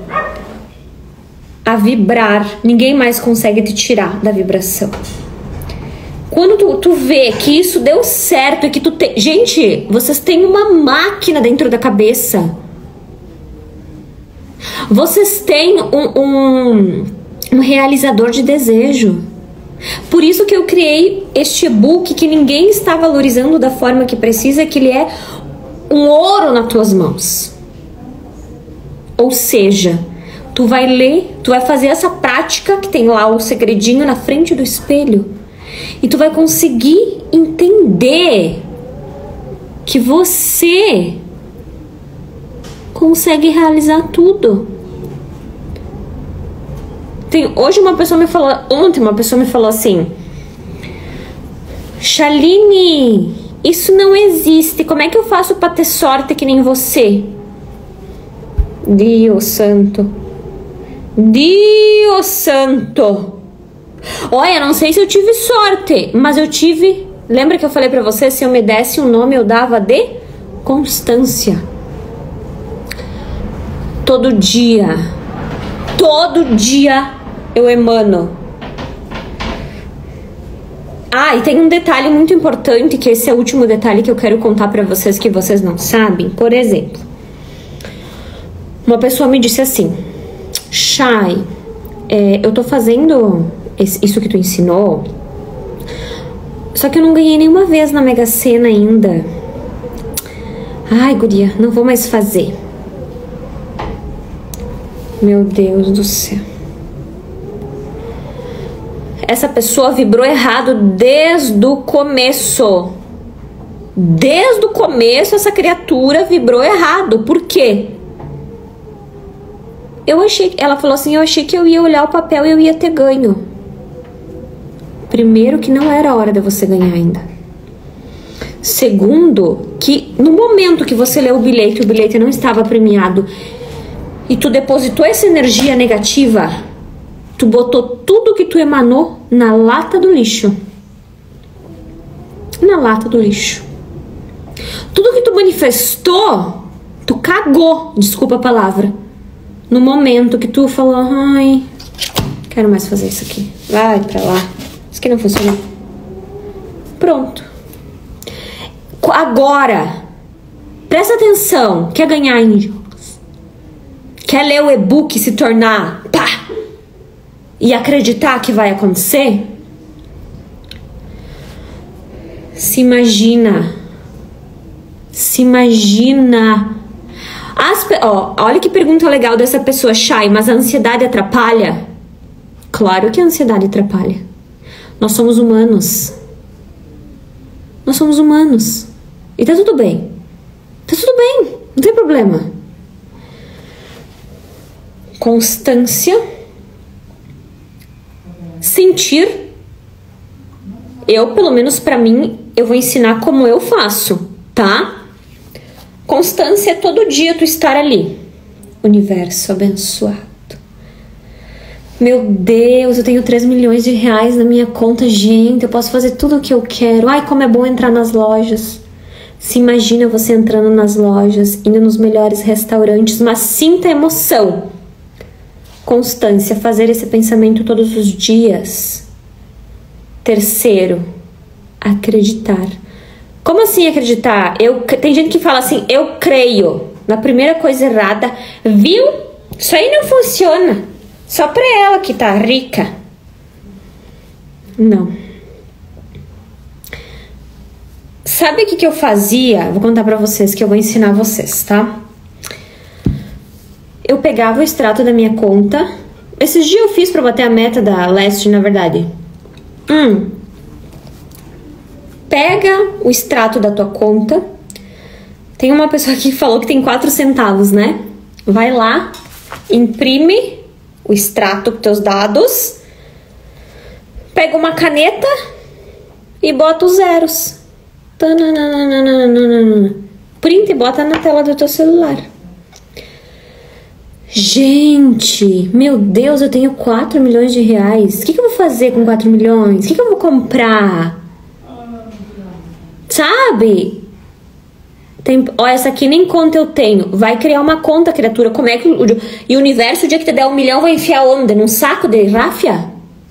S1: a vibrar, ninguém mais consegue te tirar da vibração. Quando tu vê que isso deu certo e que tu tem... Gente, vocês têm uma máquina dentro da cabeça. Vocês têm um realizador de desejo. Por isso que eu criei este e-book que ninguém está valorizando da forma que precisa, que ele é um ouro nas tuas mãos. Ou seja, tu vai ler, tu vai fazer essa prática que tem lá o segredinho na frente do espelho. E tu vai conseguir entender que você consegue realizar tudo. Hoje uma pessoa me falou, ontem uma pessoa me falou assim: Chaline, isso não existe, como é que eu faço para ter sorte que nem você? Deus santo. Deus santo. Olha, não sei se eu tive sorte, mas eu tive... Lembra que eu falei pra você, se eu me desse um nome, eu dava de constância. Todo dia eu emano. Ah, e tem um detalhe muito importante, que esse é o último detalhe que eu quero contar pra vocês, que vocês não sabem. Por exemplo, uma pessoa me disse assim: Chay, eu tô fazendo isso que tu ensinou, só que eu não ganhei nenhuma vez na Mega Sena ainda. Ai, guria, não vou mais fazer. Meu Deus do céu. Essa pessoa vibrou errado desde o começo. Desde o começo essa criatura vibrou errado. Por quê? Ela falou assim: eu achei que eu ia olhar o papel e eu ia ter ganho. Primeiro, que não era a hora de você ganhar ainda. Segundo, que no momento que você leu o bilhete não estava premiado, e tu depositou essa energia negativa, tu botou tudo que tu emanou na lata do lixo. Na lata do lixo. Tudo que tu manifestou, tu cagou, desculpa a palavra, no momento que tu falou: ai, quero mais fazer isso aqui. Vai pra lá. Isso aqui não funcionou. Pronto. Agora, presta atenção. Quer ganhar em... Quer ler o e-book e se tornar... Pá! E acreditar que vai acontecer? Se imagina. Se imagina. Olha que pergunta legal dessa pessoa: Chay, mas a ansiedade atrapalha? Claro que a ansiedade atrapalha. Nós somos humanos. Nós somos humanos. E tá tudo bem. Tá tudo bem. Não tem problema. Constância. Sentir. Eu, pelo menos pra mim, eu vou ensinar como eu faço, tá? Constância é todo dia tu estar ali. Universo abençoado. Meu Deus, eu tenho 3 milhões de reais na minha conta, gente, eu posso fazer tudo o que eu quero. Ai, como é bom entrar nas lojas. Se imagina você entrando nas lojas, indo nos melhores restaurantes, mas sinta emoção. Constância, fazer esse pensamento todos os dias. Terceiro, acreditar. Como assim acreditar? Tem gente que fala assim: eu creio. Na primeira coisa errada, viu? Isso aí não funciona. Só pra ela que tá rica. Não. Sabe o que eu fazia? Vou contar pra vocês, que eu vou ensinar vocês, tá? Eu pegava o extrato da minha conta. Esses dias eu fiz pra bater a meta da Leste, na verdade. pega o extrato da tua conta. Tem uma pessoa aqui que falou que tem 4 centavos, né? Vai lá, imprime o extrato com teus dados, pega uma caneta e bota os zeros. Print e bota na tela do teu celular. Gente, meu Deus, eu tenho 4 milhões de reais. O que eu vou fazer com 4 milhões? O que eu vou comprar? Sabe? Ó, essa aqui nem conta eu tenho. Vai criar uma conta, criatura. Como é que e o universo, o dia que te der 1 milhão, vai enfiar onde? Num saco de ráfia?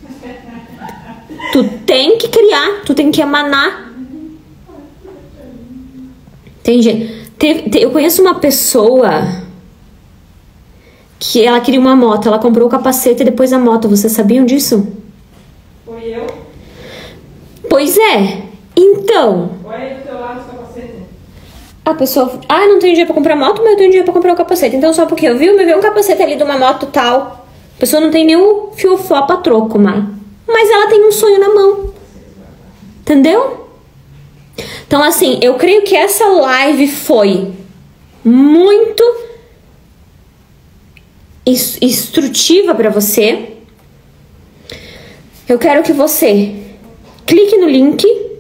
S1: Tu tem que criar, tu tem que emanar. Tem gente. Eu conheço uma pessoa que ela queria uma moto. Ela comprou o capacete e depois a moto. Vocês sabiam disso?
S2: Foi eu?
S1: Pois é. Então.
S2: Olha aí do teu lado o capacete.
S1: A pessoa. Ah, não tenho dinheiro pra comprar moto, mas eu tenho dinheiro pra comprar o capacete. Então só porque eu vi um capacete ali de uma moto tal. A pessoa não tem nenhum fiofó pra troco, mas ela tem um sonho na mão. Entendeu? Então assim, eu creio que essa live foi muito instrutiva para você. Eu quero que você clique no link,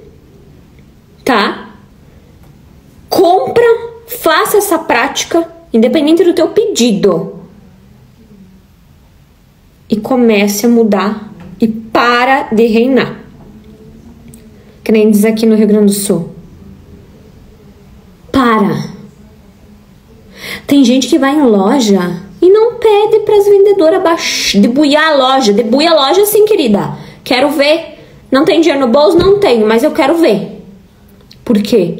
S1: tá? Compra, faça essa prática, independente do teu pedido. E comece a mudar e para de reinar. Que nem diz aqui no Rio Grande do Sul. Para. Tem gente que vai em loja e não pede para as vendedoras debuiar a loja. Debuia a loja sim, querida. Quero ver. Não tem dinheiro no bolso? Não tenho, mas eu quero ver. Por quê?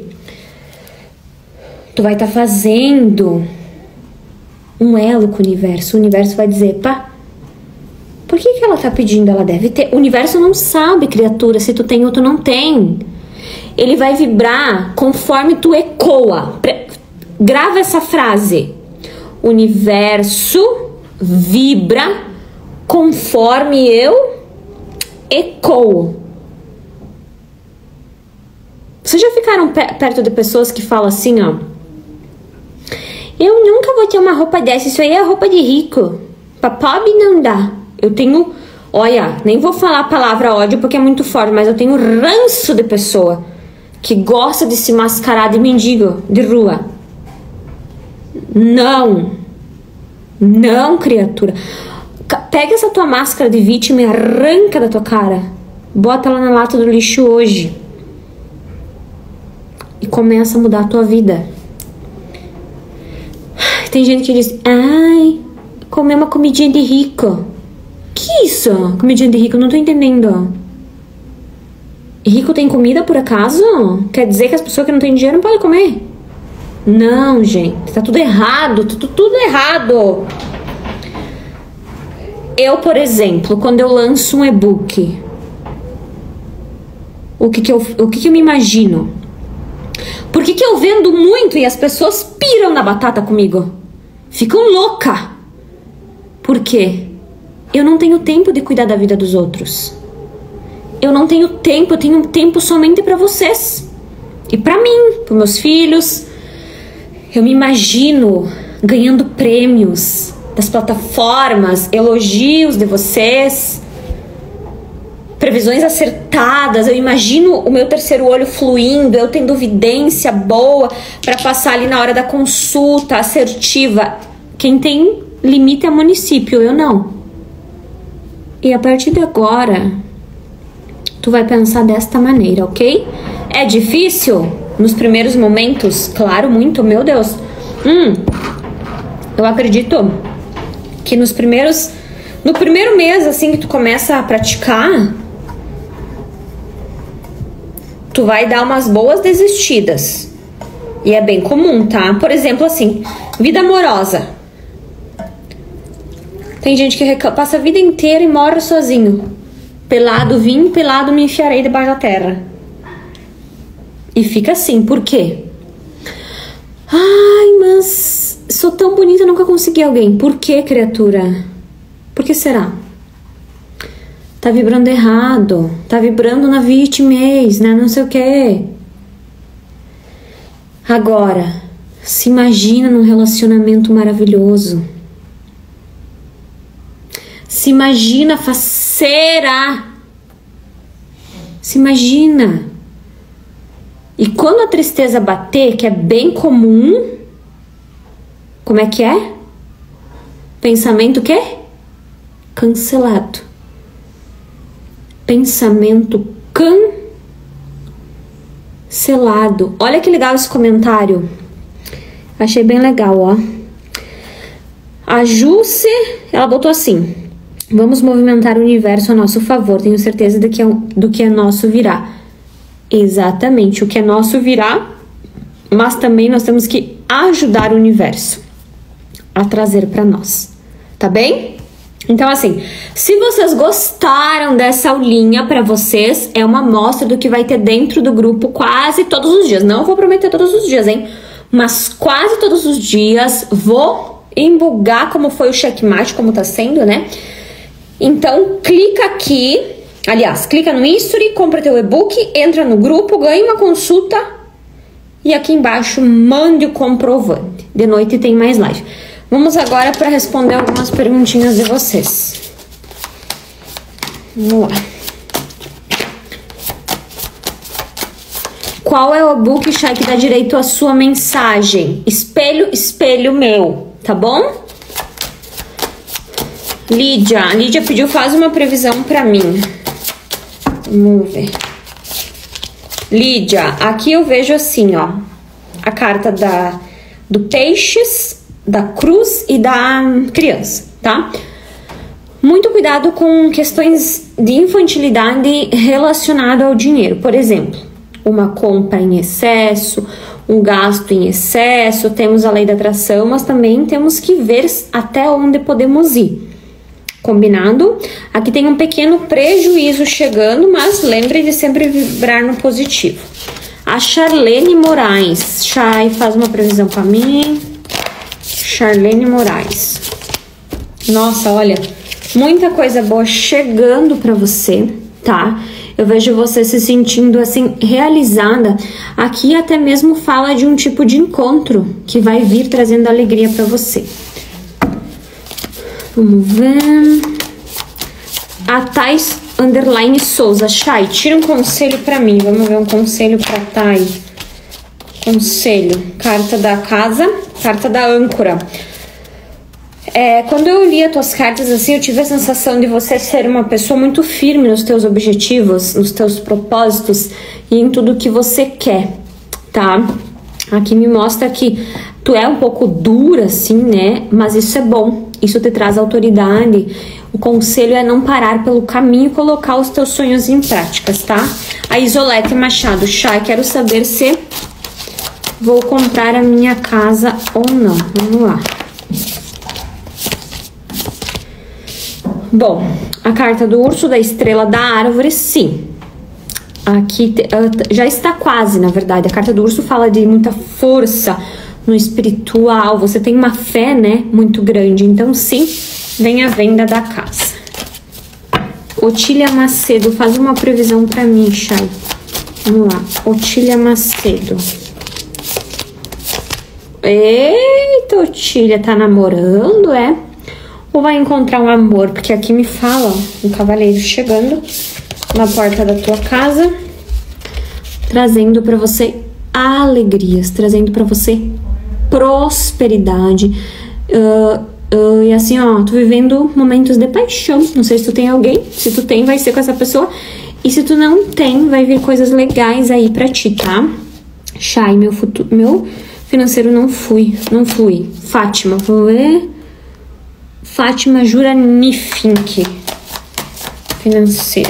S1: Tu vai estar fazendo um elo com o universo. O universo vai dizer, pá, por que ela tá pedindo? Ela deve ter. O universo não sabe, criatura, se tu tem ou tu não tem. Ele vai vibrar conforme tu ecoa. Grava essa frase. O universo vibra conforme eu ecoo. Vocês já ficaram perto de pessoas que falam assim, ó? Eu nunca vou ter uma roupa dessa. Isso aí é roupa de rico. Pra pobre não dá. Eu tenho, olha, nem vou falar a palavra ódio porque é muito forte, mas eu tenho ranço de pessoa que gosta de se mascarar de mendigo de rua. Não. Não, criatura. Pega essa tua máscara de vítima e arranca da tua cara. Bota ela na lata do lixo hoje. E começa a mudar a tua vida. Tem gente que diz, ai, comer uma comidinha de rico. Que isso? Comidinha de rico? Não tô entendendo. Rico tem comida por acaso? Quer dizer que as pessoas que não têm dinheiro não podem comer? Não, gente. Tá tudo errado. Tudo errado. Eu, por exemplo, quando eu lanço um e-book, o que eu me imagino? Por que eu vendo muito e as pessoas piram na batata comigo? Ficam louca. Por quê? Eu não tenho tempo de cuidar da vida dos outros. Eu não tenho tempo, eu tenho tempo somente para vocês. E para mim, para meus filhos. Eu me imagino ganhando prêmios das plataformas, elogios de vocês, previsões acertadas. Eu imagino o meu terceiro olho fluindo, eu tendo evidência boa para passar ali na hora da consulta assertiva. Quem tem limite é município, eu não. E a partir de agora, tu vai pensar desta maneira, ok? É difícil nos primeiros momentos? Claro, muito, meu Deus. Eu acredito que no primeiro mês, assim, que tu começa a praticar, tu vai dar umas boas desistidas. E é bem comum, tá? Por exemplo, assim, vida amorosa. Tem gente que passa a vida inteira e morre sozinho. Pelado vim, pelado me enfiarei debaixo da terra. E fica assim, por quê? Ai, mas sou tão bonita e nunca consegui alguém. Por quê, criatura? Por que será? tá vibrando errado, tá vibrando na vitimez, né? Não sei o quê. Agora, se imagina num relacionamento maravilhoso. Se imagina faceira. Se imagina. E quando a tristeza bater, que é bem comum, como é que é? Pensamento o quê? Cancelado. Pensamento cancelado. Olha que legal esse comentário. Achei bem legal, ó. A Jússi, ela botou assim: vamos movimentar o universo a nosso favor. Tenho certeza do que é nosso virá. Exatamente, o que é nosso virá, mas também nós temos que ajudar o universo a trazer para nós, tá bem? Então, assim, se vocês gostaram dessa aulinha para vocês, é uma amostra do que vai ter dentro do grupo quase todos os dias. Não vou prometer todos os dias, hein? Mas quase todos os dias vou embugar como foi o checkmate, como tá sendo, né? Então, clica aqui. Aliás, clica no history, compra teu e-book, entra no grupo, ganha uma consulta e aqui embaixo mande o comprovante. De noite tem mais live. Vamos agora para responder algumas perguntinhas de vocês. Vamos lá. Qual é o e-book, Chay, que dá direito à sua mensagem? Espelho, espelho meu, tá bom? Lídia pediu, faz uma previsão para mim. Vamos ver. Lídia, aqui eu vejo assim, ó, a carta do peixes, da cruz e da criança, tá? Muito cuidado com questões de infantilidade relacionada ao dinheiro. Por exemplo, uma compra em excesso, um gasto em excesso, temos a lei da atração, mas também temos que ver até onde podemos ir. Combinado? Aqui tem um pequeno prejuízo chegando, mas lembre de sempre vibrar no positivo. A Charlene Moraes. Chay, faz uma previsão para mim. Charlene Moraes. Nossa, olha, muita coisa boa chegando para você, tá? Eu vejo você se sentindo assim realizada. Aqui até mesmo fala de um tipo de encontro que vai vir trazendo alegria para você. Vamos ver. A Thais _ Souza. Chay, tira um conselho pra mim. Vamos ver um conselho pra Thay. Conselho. Carta da casa. Carta da âncora. Quando eu li as tuas cartas assim, eu tive a sensação de você ser uma pessoa muito firme nos teus objetivos, nos teus propósitos e em tudo que você quer, tá? Aqui me mostra que tu é um pouco dura, assim, né? Mas isso é bom. Isso te traz autoridade. O conselho é não parar pelo caminho e colocar os teus sonhos em práticas, tá? A Isolete Machado. Chay, quero saber se vou comprar a minha casa ou não. Vamos lá. Bom, a carta do urso, da estrela, da árvore, sim. Aqui já está quase, na verdade. A carta do urso fala de muita força no espiritual. Você tem uma fé, né, muito grande. Então, sim, vem a venda da casa. Otília Macedo, faz uma previsão pra mim, Chay. Vamos lá. Otília Macedo. Eita, Otília, tá namorando, é? Ou vai encontrar um amor? Porque aqui me fala, ó, um cavaleiro chegando na porta da tua casa, trazendo pra você alegrias, trazendo pra você prosperidade. E assim, ó, tô vivendo momentos de paixão. Não sei se tu tem alguém. Se tu tem, vai ser com essa pessoa. E se tu não tem, vai vir coisas legais aí pra ti, tá? Chay, meu financeiro não flui. Fátima, vou ver. Fátima Juranifink. Financeiro.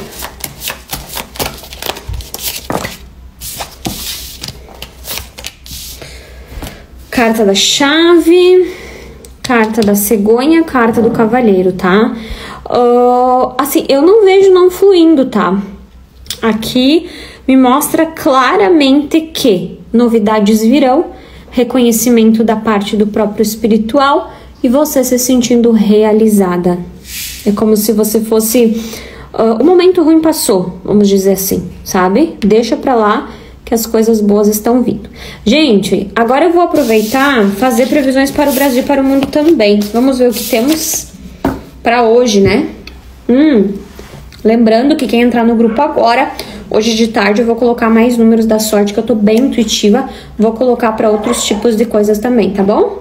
S1: Carta da chave, carta da cegonha, carta do cavaleiro, tá? Assim, eu não vejo não fluindo, tá? Aqui me mostra claramente que novidades virão, reconhecimento da parte do próprio espiritual e você se sentindo realizada. É como se você fosse o momento ruim passou, vamos dizer assim, sabe? Deixa pra lá que as coisas boas estão vindo. Gente, agora eu vou aproveitar fazer previsões para o Brasil e para o mundo também. Vamos ver o que temos para hoje, né? Lembrando que quem entrar no grupo agora, hoje de tarde eu vou colocar mais números da sorte, que eu tô bem intuitiva. Vou colocar para outros tipos de coisas também, tá bom?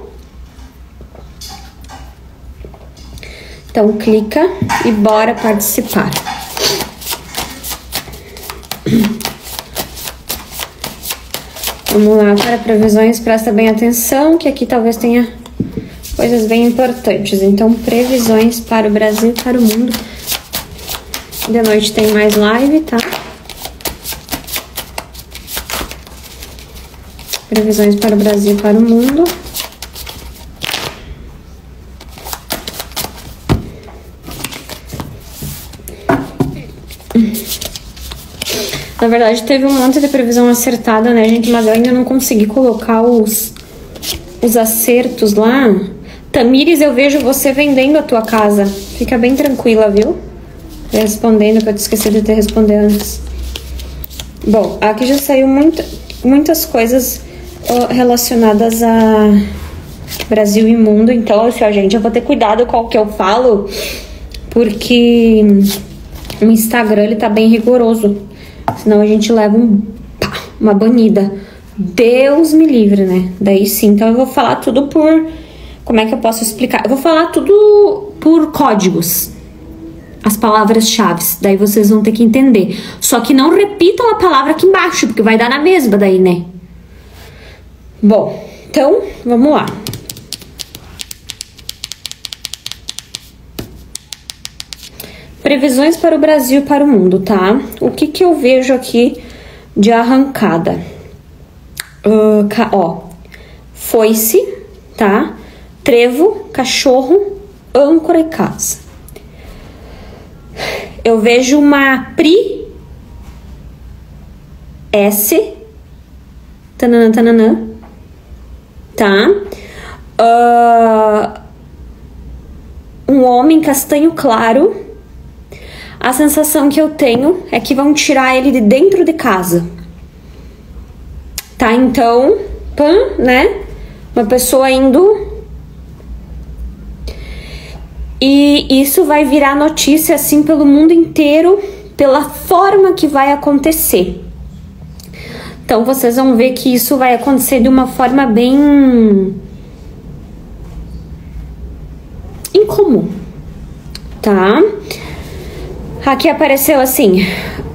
S1: Então clica e bora participar. Vamos lá para previsões, presta bem atenção, que aqui talvez tenha coisas bem importantes. Então, previsões para o Brasil e para o mundo. De noite tem mais live, tá? Previsões para o Brasil e para o mundo. Na verdade, teve um monte de previsão acertada, né, gente? Mas eu ainda não consegui colocar os acertos lá. Tamires, eu vejo você vendendo a tua casa. Fica bem tranquila, viu? Respondendo, que eu te esqueci de ter respondido antes. Bom, aqui já saiu muitas coisas relacionadas a Brasil e mundo. Então, assim, ó, gente, eu vou ter cuidado com o que eu falo, porque o Instagram, ele tá bem rigoroso. Senão a gente leva uma banida. Deus me livre, né? Daí sim. Então eu vou falar tudo por... Como é que eu posso explicar? Eu vou falar tudo por códigos. As palavras-chave. Daí vocês vão ter que entender. Só que não repitam a palavra aqui embaixo, porque vai dar na mesma daí, né? Bom, então vamos lá. Previsões para o Brasil e para o mundo, tá? O que eu vejo aqui de arrancada? Foice, tá? Trevo, cachorro, âncora e casa. Eu vejo uma Pri S, tananã, tananã, tá? Um homem castanho claro. A sensação que eu tenho é que vão tirar ele de dentro de casa. Tá, então, né? Uma pessoa indo. E isso vai virar notícia, assim, pelo mundo inteiro, pela forma que vai acontecer. Então, vocês vão ver que isso vai acontecer de uma forma bem incomum, tá? Aqui apareceu assim,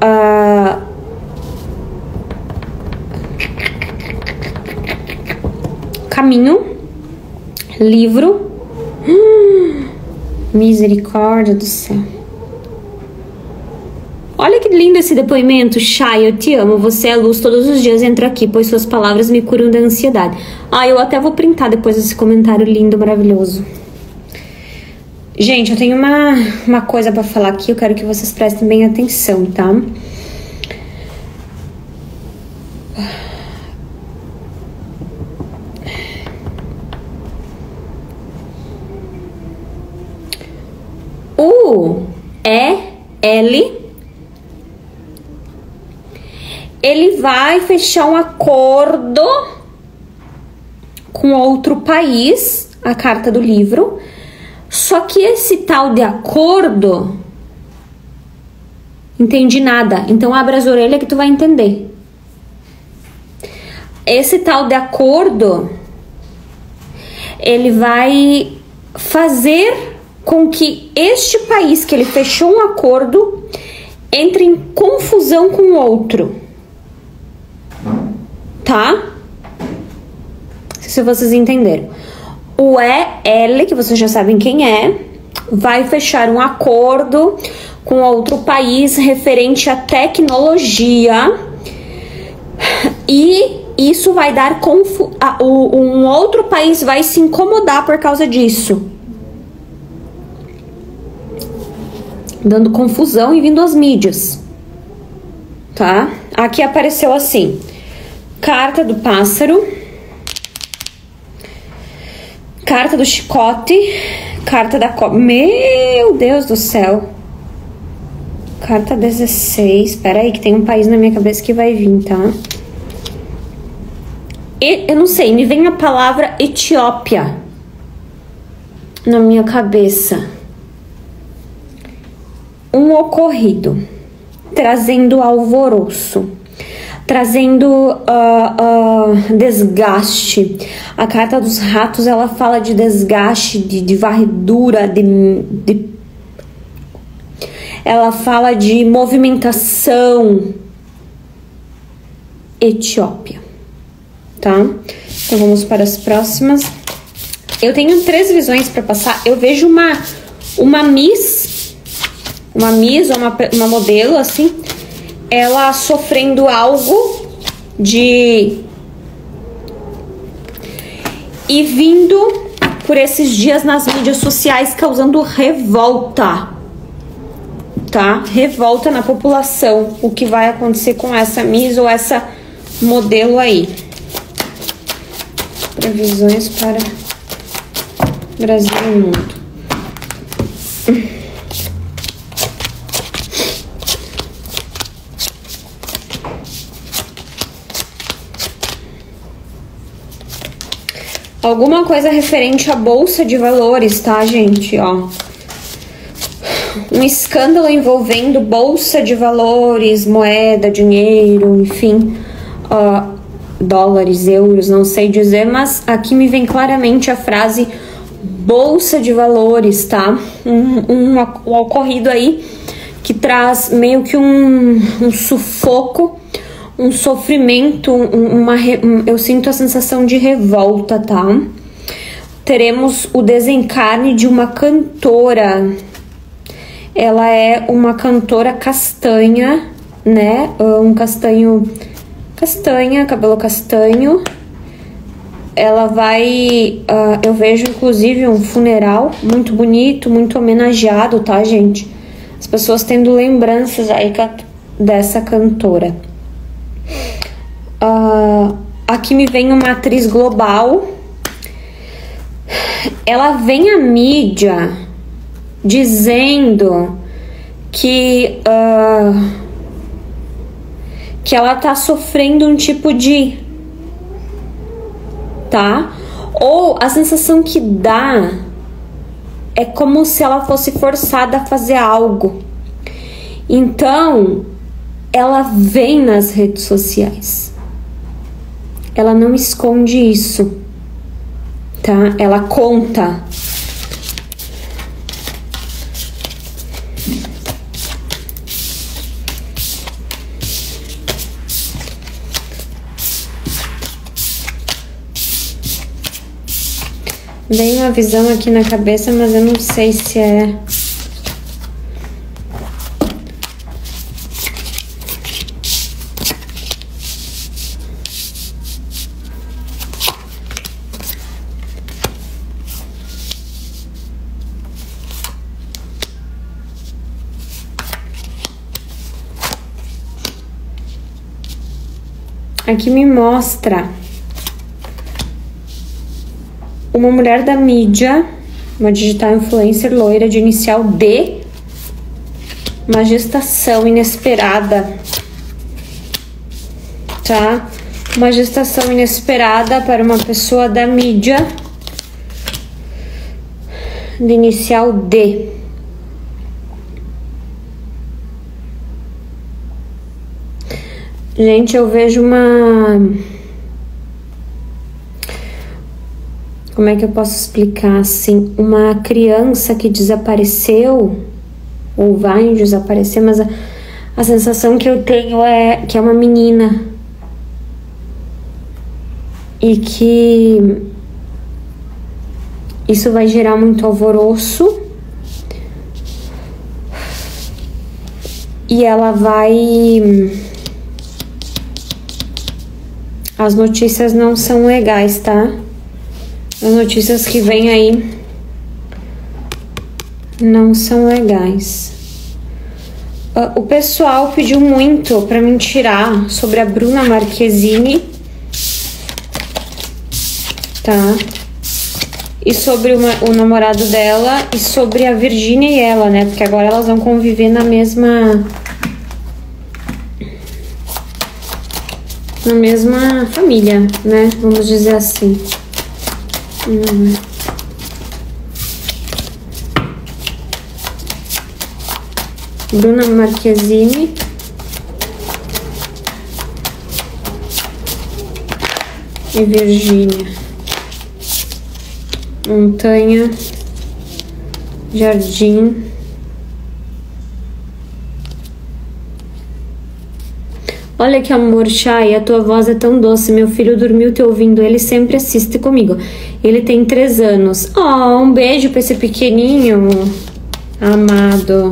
S1: caminho, livro, misericórdia do céu. Olha que lindo esse depoimento. Chay, eu te amo, você é luz, todos os dias entro aqui, pois suas palavras me curam da ansiedade. Eu até vou printar depois esse comentário lindo, maravilhoso. Gente, eu tenho uma coisa pra falar aqui, eu quero que vocês prestem bem atenção, tá? O EL, ele vai fechar um acordo com outro país, a carta do livro. Só que esse tal de acordo, entendi nada. Então abre as orelhas que tu vai entender. Esse tal de acordo, ele vai fazer com que este país que ele fechou um acordo entre em confusão com o outro. Tá? Se vocês entenderam. O EL, que vocês já sabem quem é, vai fechar um acordo com outro país referente à tecnologia e isso vai dar um outro país vai se incomodar por causa disso, dando confusão e vindo às mídias, tá? Aqui apareceu assim, carta do pássaro, carta do chicote, carta da cobra. Meu Deus do céu. Carta 16. Espera aí que tem um país na minha cabeça que vai vir, tá? Eu não sei, me vem a palavra Etiópia na minha cabeça. Um ocorrido, trazendo alvoroço, trazendo desgaste. A carta dos ratos, ela fala de desgaste, de varredura, ela fala de movimentação. Etiópia, tá? Então vamos para as próximas. Eu tenho 3 visões para passar. Eu vejo uma Miss ou uma modelo, assim, ela sofrendo algo e vindo por esses dias nas mídias sociais causando revolta, tá? Revolta na população. O que vai acontecer com essa Miss ou essa modelo aí? Previsões para Brasil e mundo. Alguma coisa referente à bolsa de valores, tá, gente? Ó, um escândalo envolvendo bolsa de valores, moeda, dinheiro, enfim, dólares, euros, não sei dizer, mas aqui me vem claramente a frase bolsa de valores, tá? Um ocorrido aí que traz meio que um sufoco, um sofrimento, eu sinto a sensação de revolta, tá? Teremos o desencarne de uma cantora. Ela é uma cantora castanha, né? Um castanha, cabelo castanho. Ela vai... eu vejo, inclusive, um funeral muito bonito, muito homenageado, tá, gente? As pessoas tendo lembranças aí dessa cantora. Aqui me vem uma atriz global. Ela vem à mídia dizendo que ela tá sofrendo um tipo de... tá? Ou a sensação que dá é como se ela fosse forçada a fazer algo. Então, ela vem nas redes sociais. Ela não esconde isso, tá? Ela conta. Vem uma visão aqui na cabeça, mas eu não sei se é... Aqui me mostra uma mulher da mídia, uma digital influencer loira de inicial D, uma gestação inesperada, tá? Uma gestação inesperada para uma pessoa da mídia de inicial D. Gente, eu vejo uma... Como é que eu posso explicar assim? Uma criança que desapareceu ou vai desaparecer, mas a sensação que eu tenho é que é uma menina e que isso vai gerar muito alvoroço e ela vai... As notícias não são legais, tá? As notícias que vêm aí não são legais. O pessoal pediu muito pra mim tirar sobre a Bruna Marquezine, tá? e sobre o namorado dela, e sobre a Virgínia e ela, né? Porque agora elas vão conviver na mesma família, né? Vamos dizer assim. Bruna Marquezine e Virgínia. Montanha, Jardim. Olha que amor, Chay, a tua voz é tão doce. Meu filho dormiu te ouvindo, ele sempre assiste comigo. Ele tem 3 anos. Oh, um beijo pra esse pequenininho amado.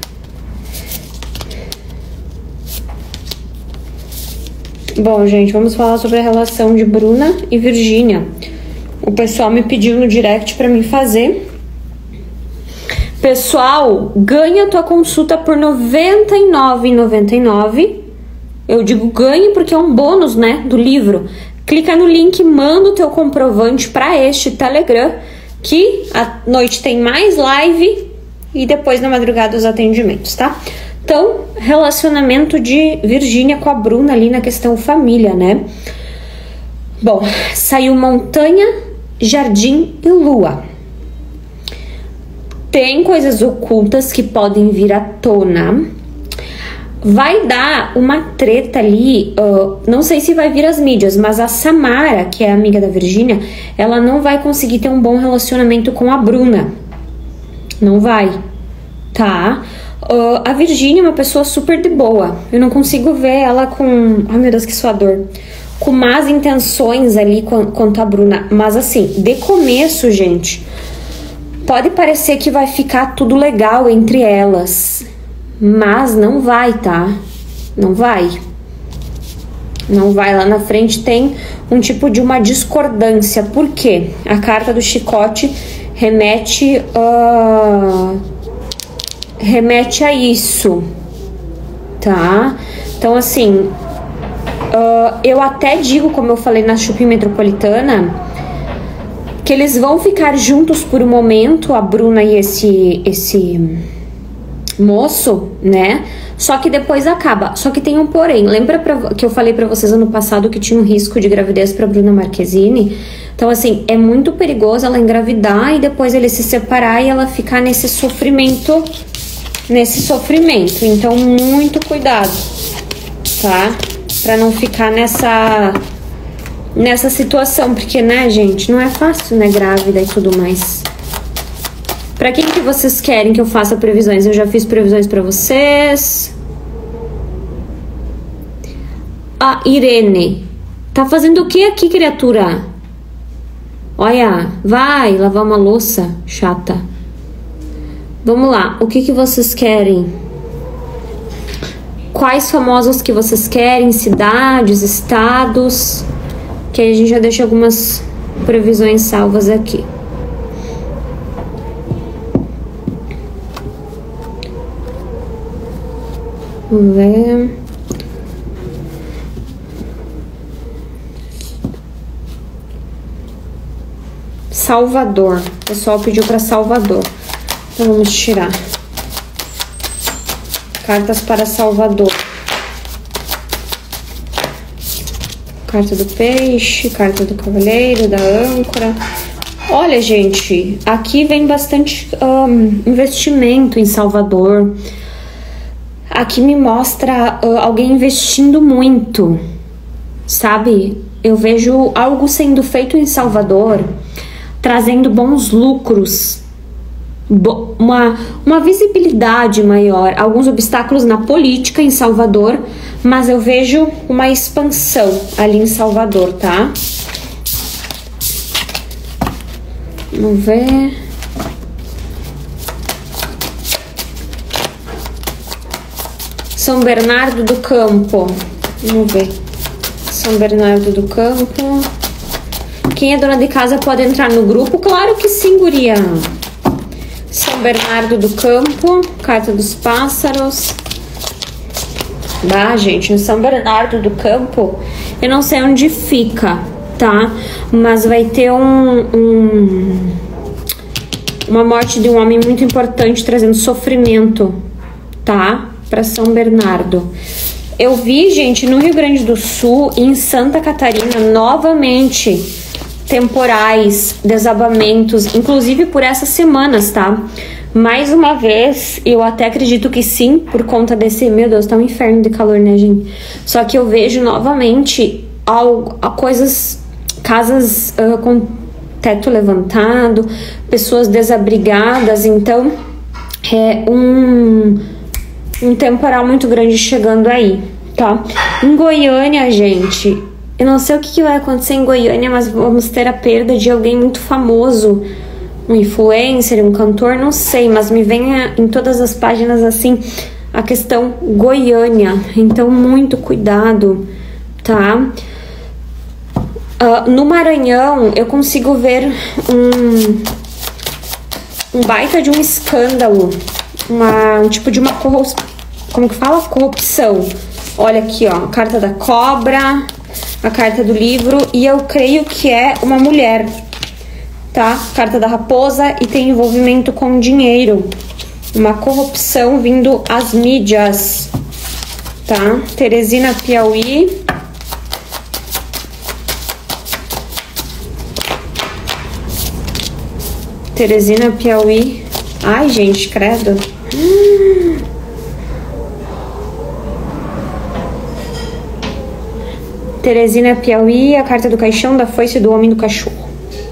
S1: Bom, gente, vamos falar sobre a relação de Bruna e Virgínia. O pessoal me pediu no direct pra mim fazer. Pessoal, ganha tua consulta por R$ 99,99. Eu digo ganhe porque é um bônus, né, do livro. Clica no link, manda o teu comprovante para este Telegram, que à noite tem mais live e depois na madrugada os atendimentos, tá? Então, relacionamento de Virgínia com a Bruna ali na questão família, né? Bom, saiu Montanha, Jardim e Lua. Tem coisas ocultas que podem vir à tona. Vai dar uma treta ali, não sei se vai vir às mídias, mas a Samara, que é amiga da Virgínia, ela não vai conseguir ter um bom relacionamento com a Bruna. Não vai, tá? A Virgínia é uma pessoa super de boa. Eu não consigo ver ela com... Ai, meu Deus, que suador. Com más intenções ali quanto a Bruna. Mas assim, de começo, gente, pode parecer que vai ficar tudo legal entre elas. Mas não vai, tá? Não vai. Não vai. Lá na frente tem um tipo de uma discordância. Por quê? A carta do chicote remete a isso, tá? Então, assim, eu até digo, como eu falei na Shopping Metropolitana, que eles vão ficar juntos por um momento, a Bruna e esse moço, né? Só que depois acaba. Só que tem um porém. Lembra que eu falei pra vocês ano passado que tinha um risco de gravidez pra Bruna Marquezine? Então, assim, é muito perigoso ela engravidar e depois ele se separar e ela ficar nesse sofrimento. Então, muito cuidado, tá? Pra não ficar nessa situação, porque, né, gente, não é fácil, né, grávida e tudo mais. Pra quem que vocês querem que eu faça previsões? Eu já fiz previsões pra vocês. A Irene. Tá fazendo o que aqui, criatura? Olha, vai lavar uma louça, chata. Vamos lá, o que vocês querem? Quais famosos que vocês querem? Cidades, estados? Que aí a gente já deixa algumas previsões salvas aqui. Vamos ver. Salvador. O pessoal pediu para Salvador. Então vamos tirar. Cartas para Salvador. Carta do peixe, carta do cavaleiro, da âncora. Olha, gente, aqui vem bastante investimento em Salvador. Aqui me mostra alguém investindo muito, sabe? Eu vejo algo sendo feito em Salvador, trazendo bons lucros, uma visibilidade maior, alguns obstáculos na política em Salvador, mas eu vejo uma expansão ali em Salvador, tá? Vamos ver... São Bernardo do Campo. Vamos ver. São Bernardo do Campo. Quem é dona de casa pode entrar no grupo? Claro que sim, guria. São Bernardo do Campo. Carta dos pássaros. Gente, no São Bernardo do Campo, eu não sei onde fica, tá? Mas vai ter um Uma morte de um homem muito importante, trazendo sofrimento, tá? Para São Bernardo. Eu vi, gente, no Rio Grande do Sul e em Santa Catarina, novamente, temporais, desabamentos, inclusive por essas semanas, tá? Mais uma vez, eu até acredito que sim, por conta desse... Meu Deus, tá um inferno de calor, né, gente? Só que eu vejo novamente coisas... Casas com teto levantado, pessoas desabrigadas, então é um temporal muito grande chegando aí, tá? Em Goiânia, gente, eu não sei o que vai acontecer em Goiânia, mas vamos ter a perda de alguém muito famoso, um influencer, um cantor, não sei, mas me vem em todas as páginas assim a questão Goiânia, então muito cuidado, tá? No Maranhão eu consigo ver um baita de um escândalo, um tipo de uma corrupção. Olha aqui, ó, a carta da cobra, a carta do livro, e eu creio que é uma mulher, tá? Carta da raposa, e tem envolvimento com dinheiro, uma corrupção vindo às mídias, tá? Teresina, Piauí. Teresina, Piauí. Ai, gente, credo. Teresina, Piauí, a carta do caixão, da foice, do homem, do cachorro.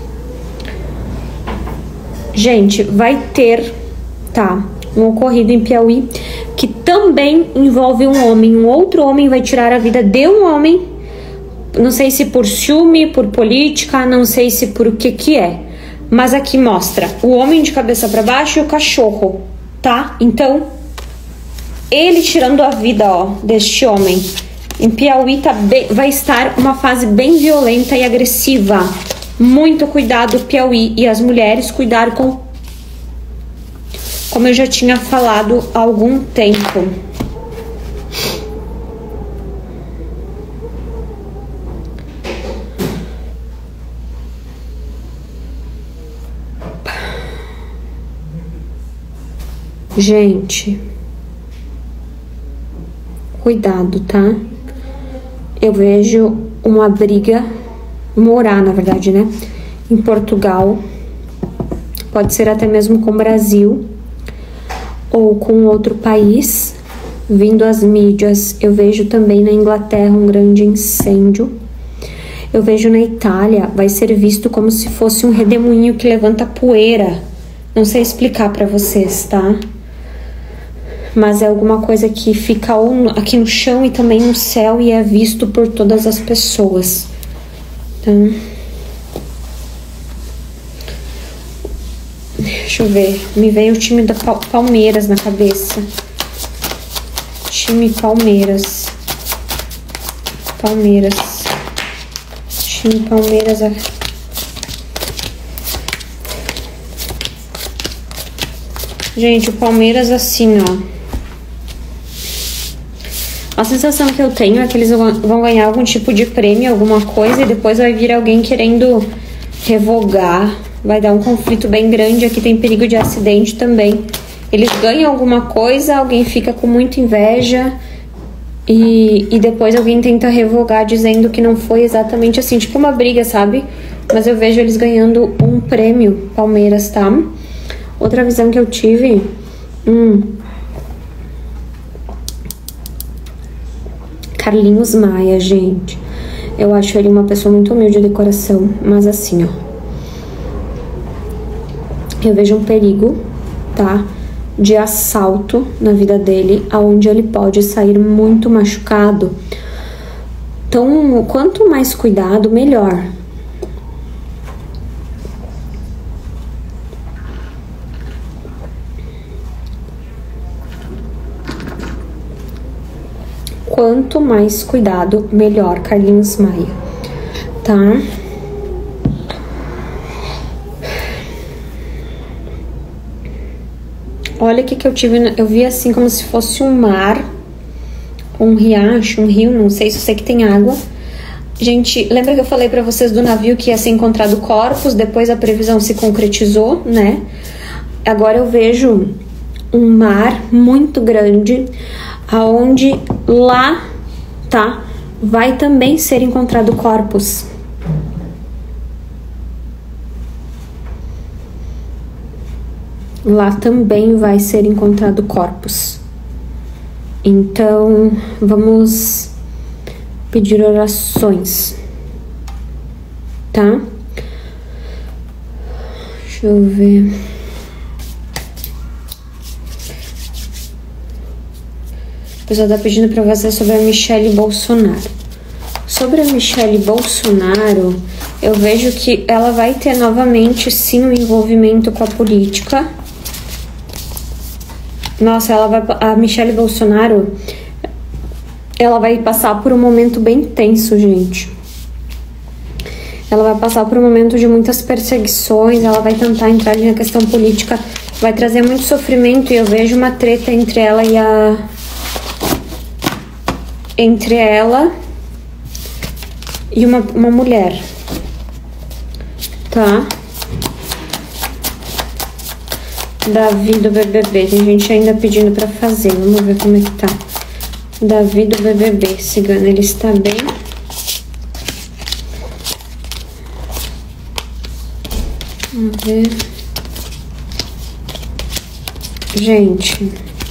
S1: Gente, vai ter, tá, um ocorrido em Piauí que também envolve um homem. Um outro homem vai tirar a vida de um homem. Não sei se por ciúme, por política, não sei se por o que é. Mas aqui mostra o homem de cabeça para baixo e o cachorro, tá? Então, ele tirando a vida, ó, deste homem. Em Piauí vai estar uma fase bem violenta e agressiva. Muito cuidado, Piauí. E as mulheres, cuidar como eu já tinha falado há algum tempo. Gente, cuidado, tá? Eu vejo uma briga, morar, na verdade, né? Em Portugal, pode ser até mesmo com o Brasil ou com outro país, vindo às mídias. Eu vejo também na Inglaterra um grande incêndio. Eu vejo na Itália, vai ser visto como se fosse um redemoinho que levanta poeira. Não sei explicar pra vocês, tá? Mas é alguma coisa que fica aqui no chão e também no céu e é visto por todas as pessoas. Então, deixa eu ver. Me veio o time da Palmeiras na cabeça. Time Palmeiras. Palmeiras. Time Palmeiras. Gente, o Palmeiras assim, ó. A sensação que eu tenho é que eles vão ganhar algum tipo de prêmio, alguma coisa, e depois vai vir alguém querendo revogar. Vai dar um conflito bem grande. Aqui tem perigo de acidente também. Eles ganham alguma coisa, alguém fica com muita inveja e depois alguém tenta revogar dizendo que não foi exatamente assim. Tipo uma briga, sabe? Mas eu vejo eles ganhando um prêmio, Palmeiras, tá? Outra visão que eu tive... Carlinhos Maia, gente. Eu acho ele uma pessoa muito humilde de coração. Mas assim, ó. Eu vejo um perigo, tá? De assalto na vida dele, aonde ele pode sair muito machucado. Então, quanto mais cuidado, melhor. Quanto mais cuidado, melhor, Carlinhos Maia, tá? Olha o que eu tive, eu vi assim como se fosse um mar, um riacho, um rio, não sei se eu sei que tem água. Gente, lembra que eu falei pra vocês do navio que ia ser encontrado corpos, depois a previsão se concretizou, né? agora eu vejo um mar muito grande, aonde lá, tá, vai também ser encontrado corpos. Lá também vai ser encontrado corpos. Então, vamos pedir orações, tá? Deixa eu ver. O pessoal tá pedindo pra você sobre a Michelle Bolsonaro. Sobre a Michelle Bolsonaro, eu vejo que ela vai ter novamente, sim, um envolvimento com a política. Nossa, a Michelle Bolsonaro, ela vai passar por um momento bem tenso, gente. Ela vai passar por um momento de muitas perseguições, ela vai tentar entrar na questão política, vai trazer muito sofrimento, e eu vejo uma treta entre ela e uma mulher, tá? Davi do BBB, tem gente ainda pedindo pra fazer, vamos ver como é que tá. Davi do BBB, cigano, ele está bem? Vamos ver. Gente,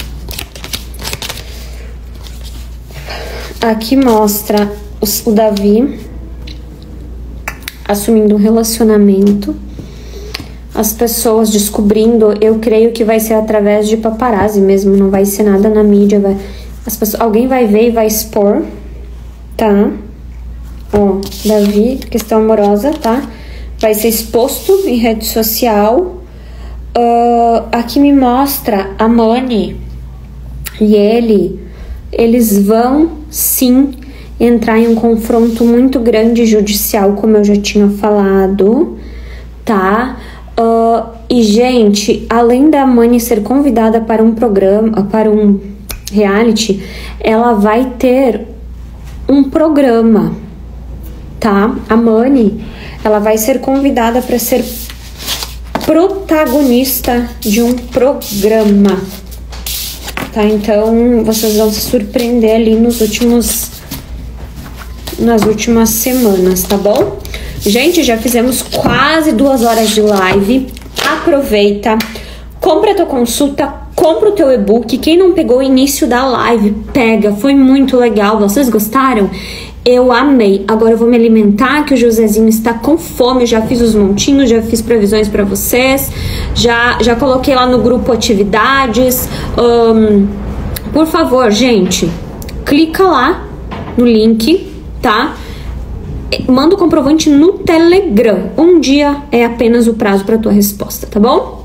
S1: aqui mostra o Davi assumindo um relacionamento, as pessoas descobrindo. Eu creio que vai ser através de paparazzi mesmo, não vai ser nada na mídia, alguém vai ver e vai expor, tá? Ó, Davi, questão amorosa, tá? Vai ser exposto em rede social. Aqui me mostra a Mani e eles vão sim entrar em um confronto muito grande judicial, como eu já tinha falado, tá? E, gente, além da Mani ser convidada para um programa, para um reality, ela vai ter um programa, tá? A Mani, ela vai ser convidada para ser protagonista de um programa, tá? Então, vocês vão se surpreender ali nas últimas semanas, tá bom? Gente, já fizemos quase 2 horas de live. Aproveita, compra a tua consulta, compra o teu e-book. Quem não pegou o início da live, pega. Foi muito legal. Vocês gostaram? Eu amei. Agora eu vou me alimentar, que o Josézinho está com fome. Eu já fiz os montinhos, já fiz previsões para vocês. Já coloquei lá no grupo atividades. Por favor, gente, clica lá no link, tá? Manda o comprovante no Telegram. Um dia é apenas o prazo para tua resposta, tá bom?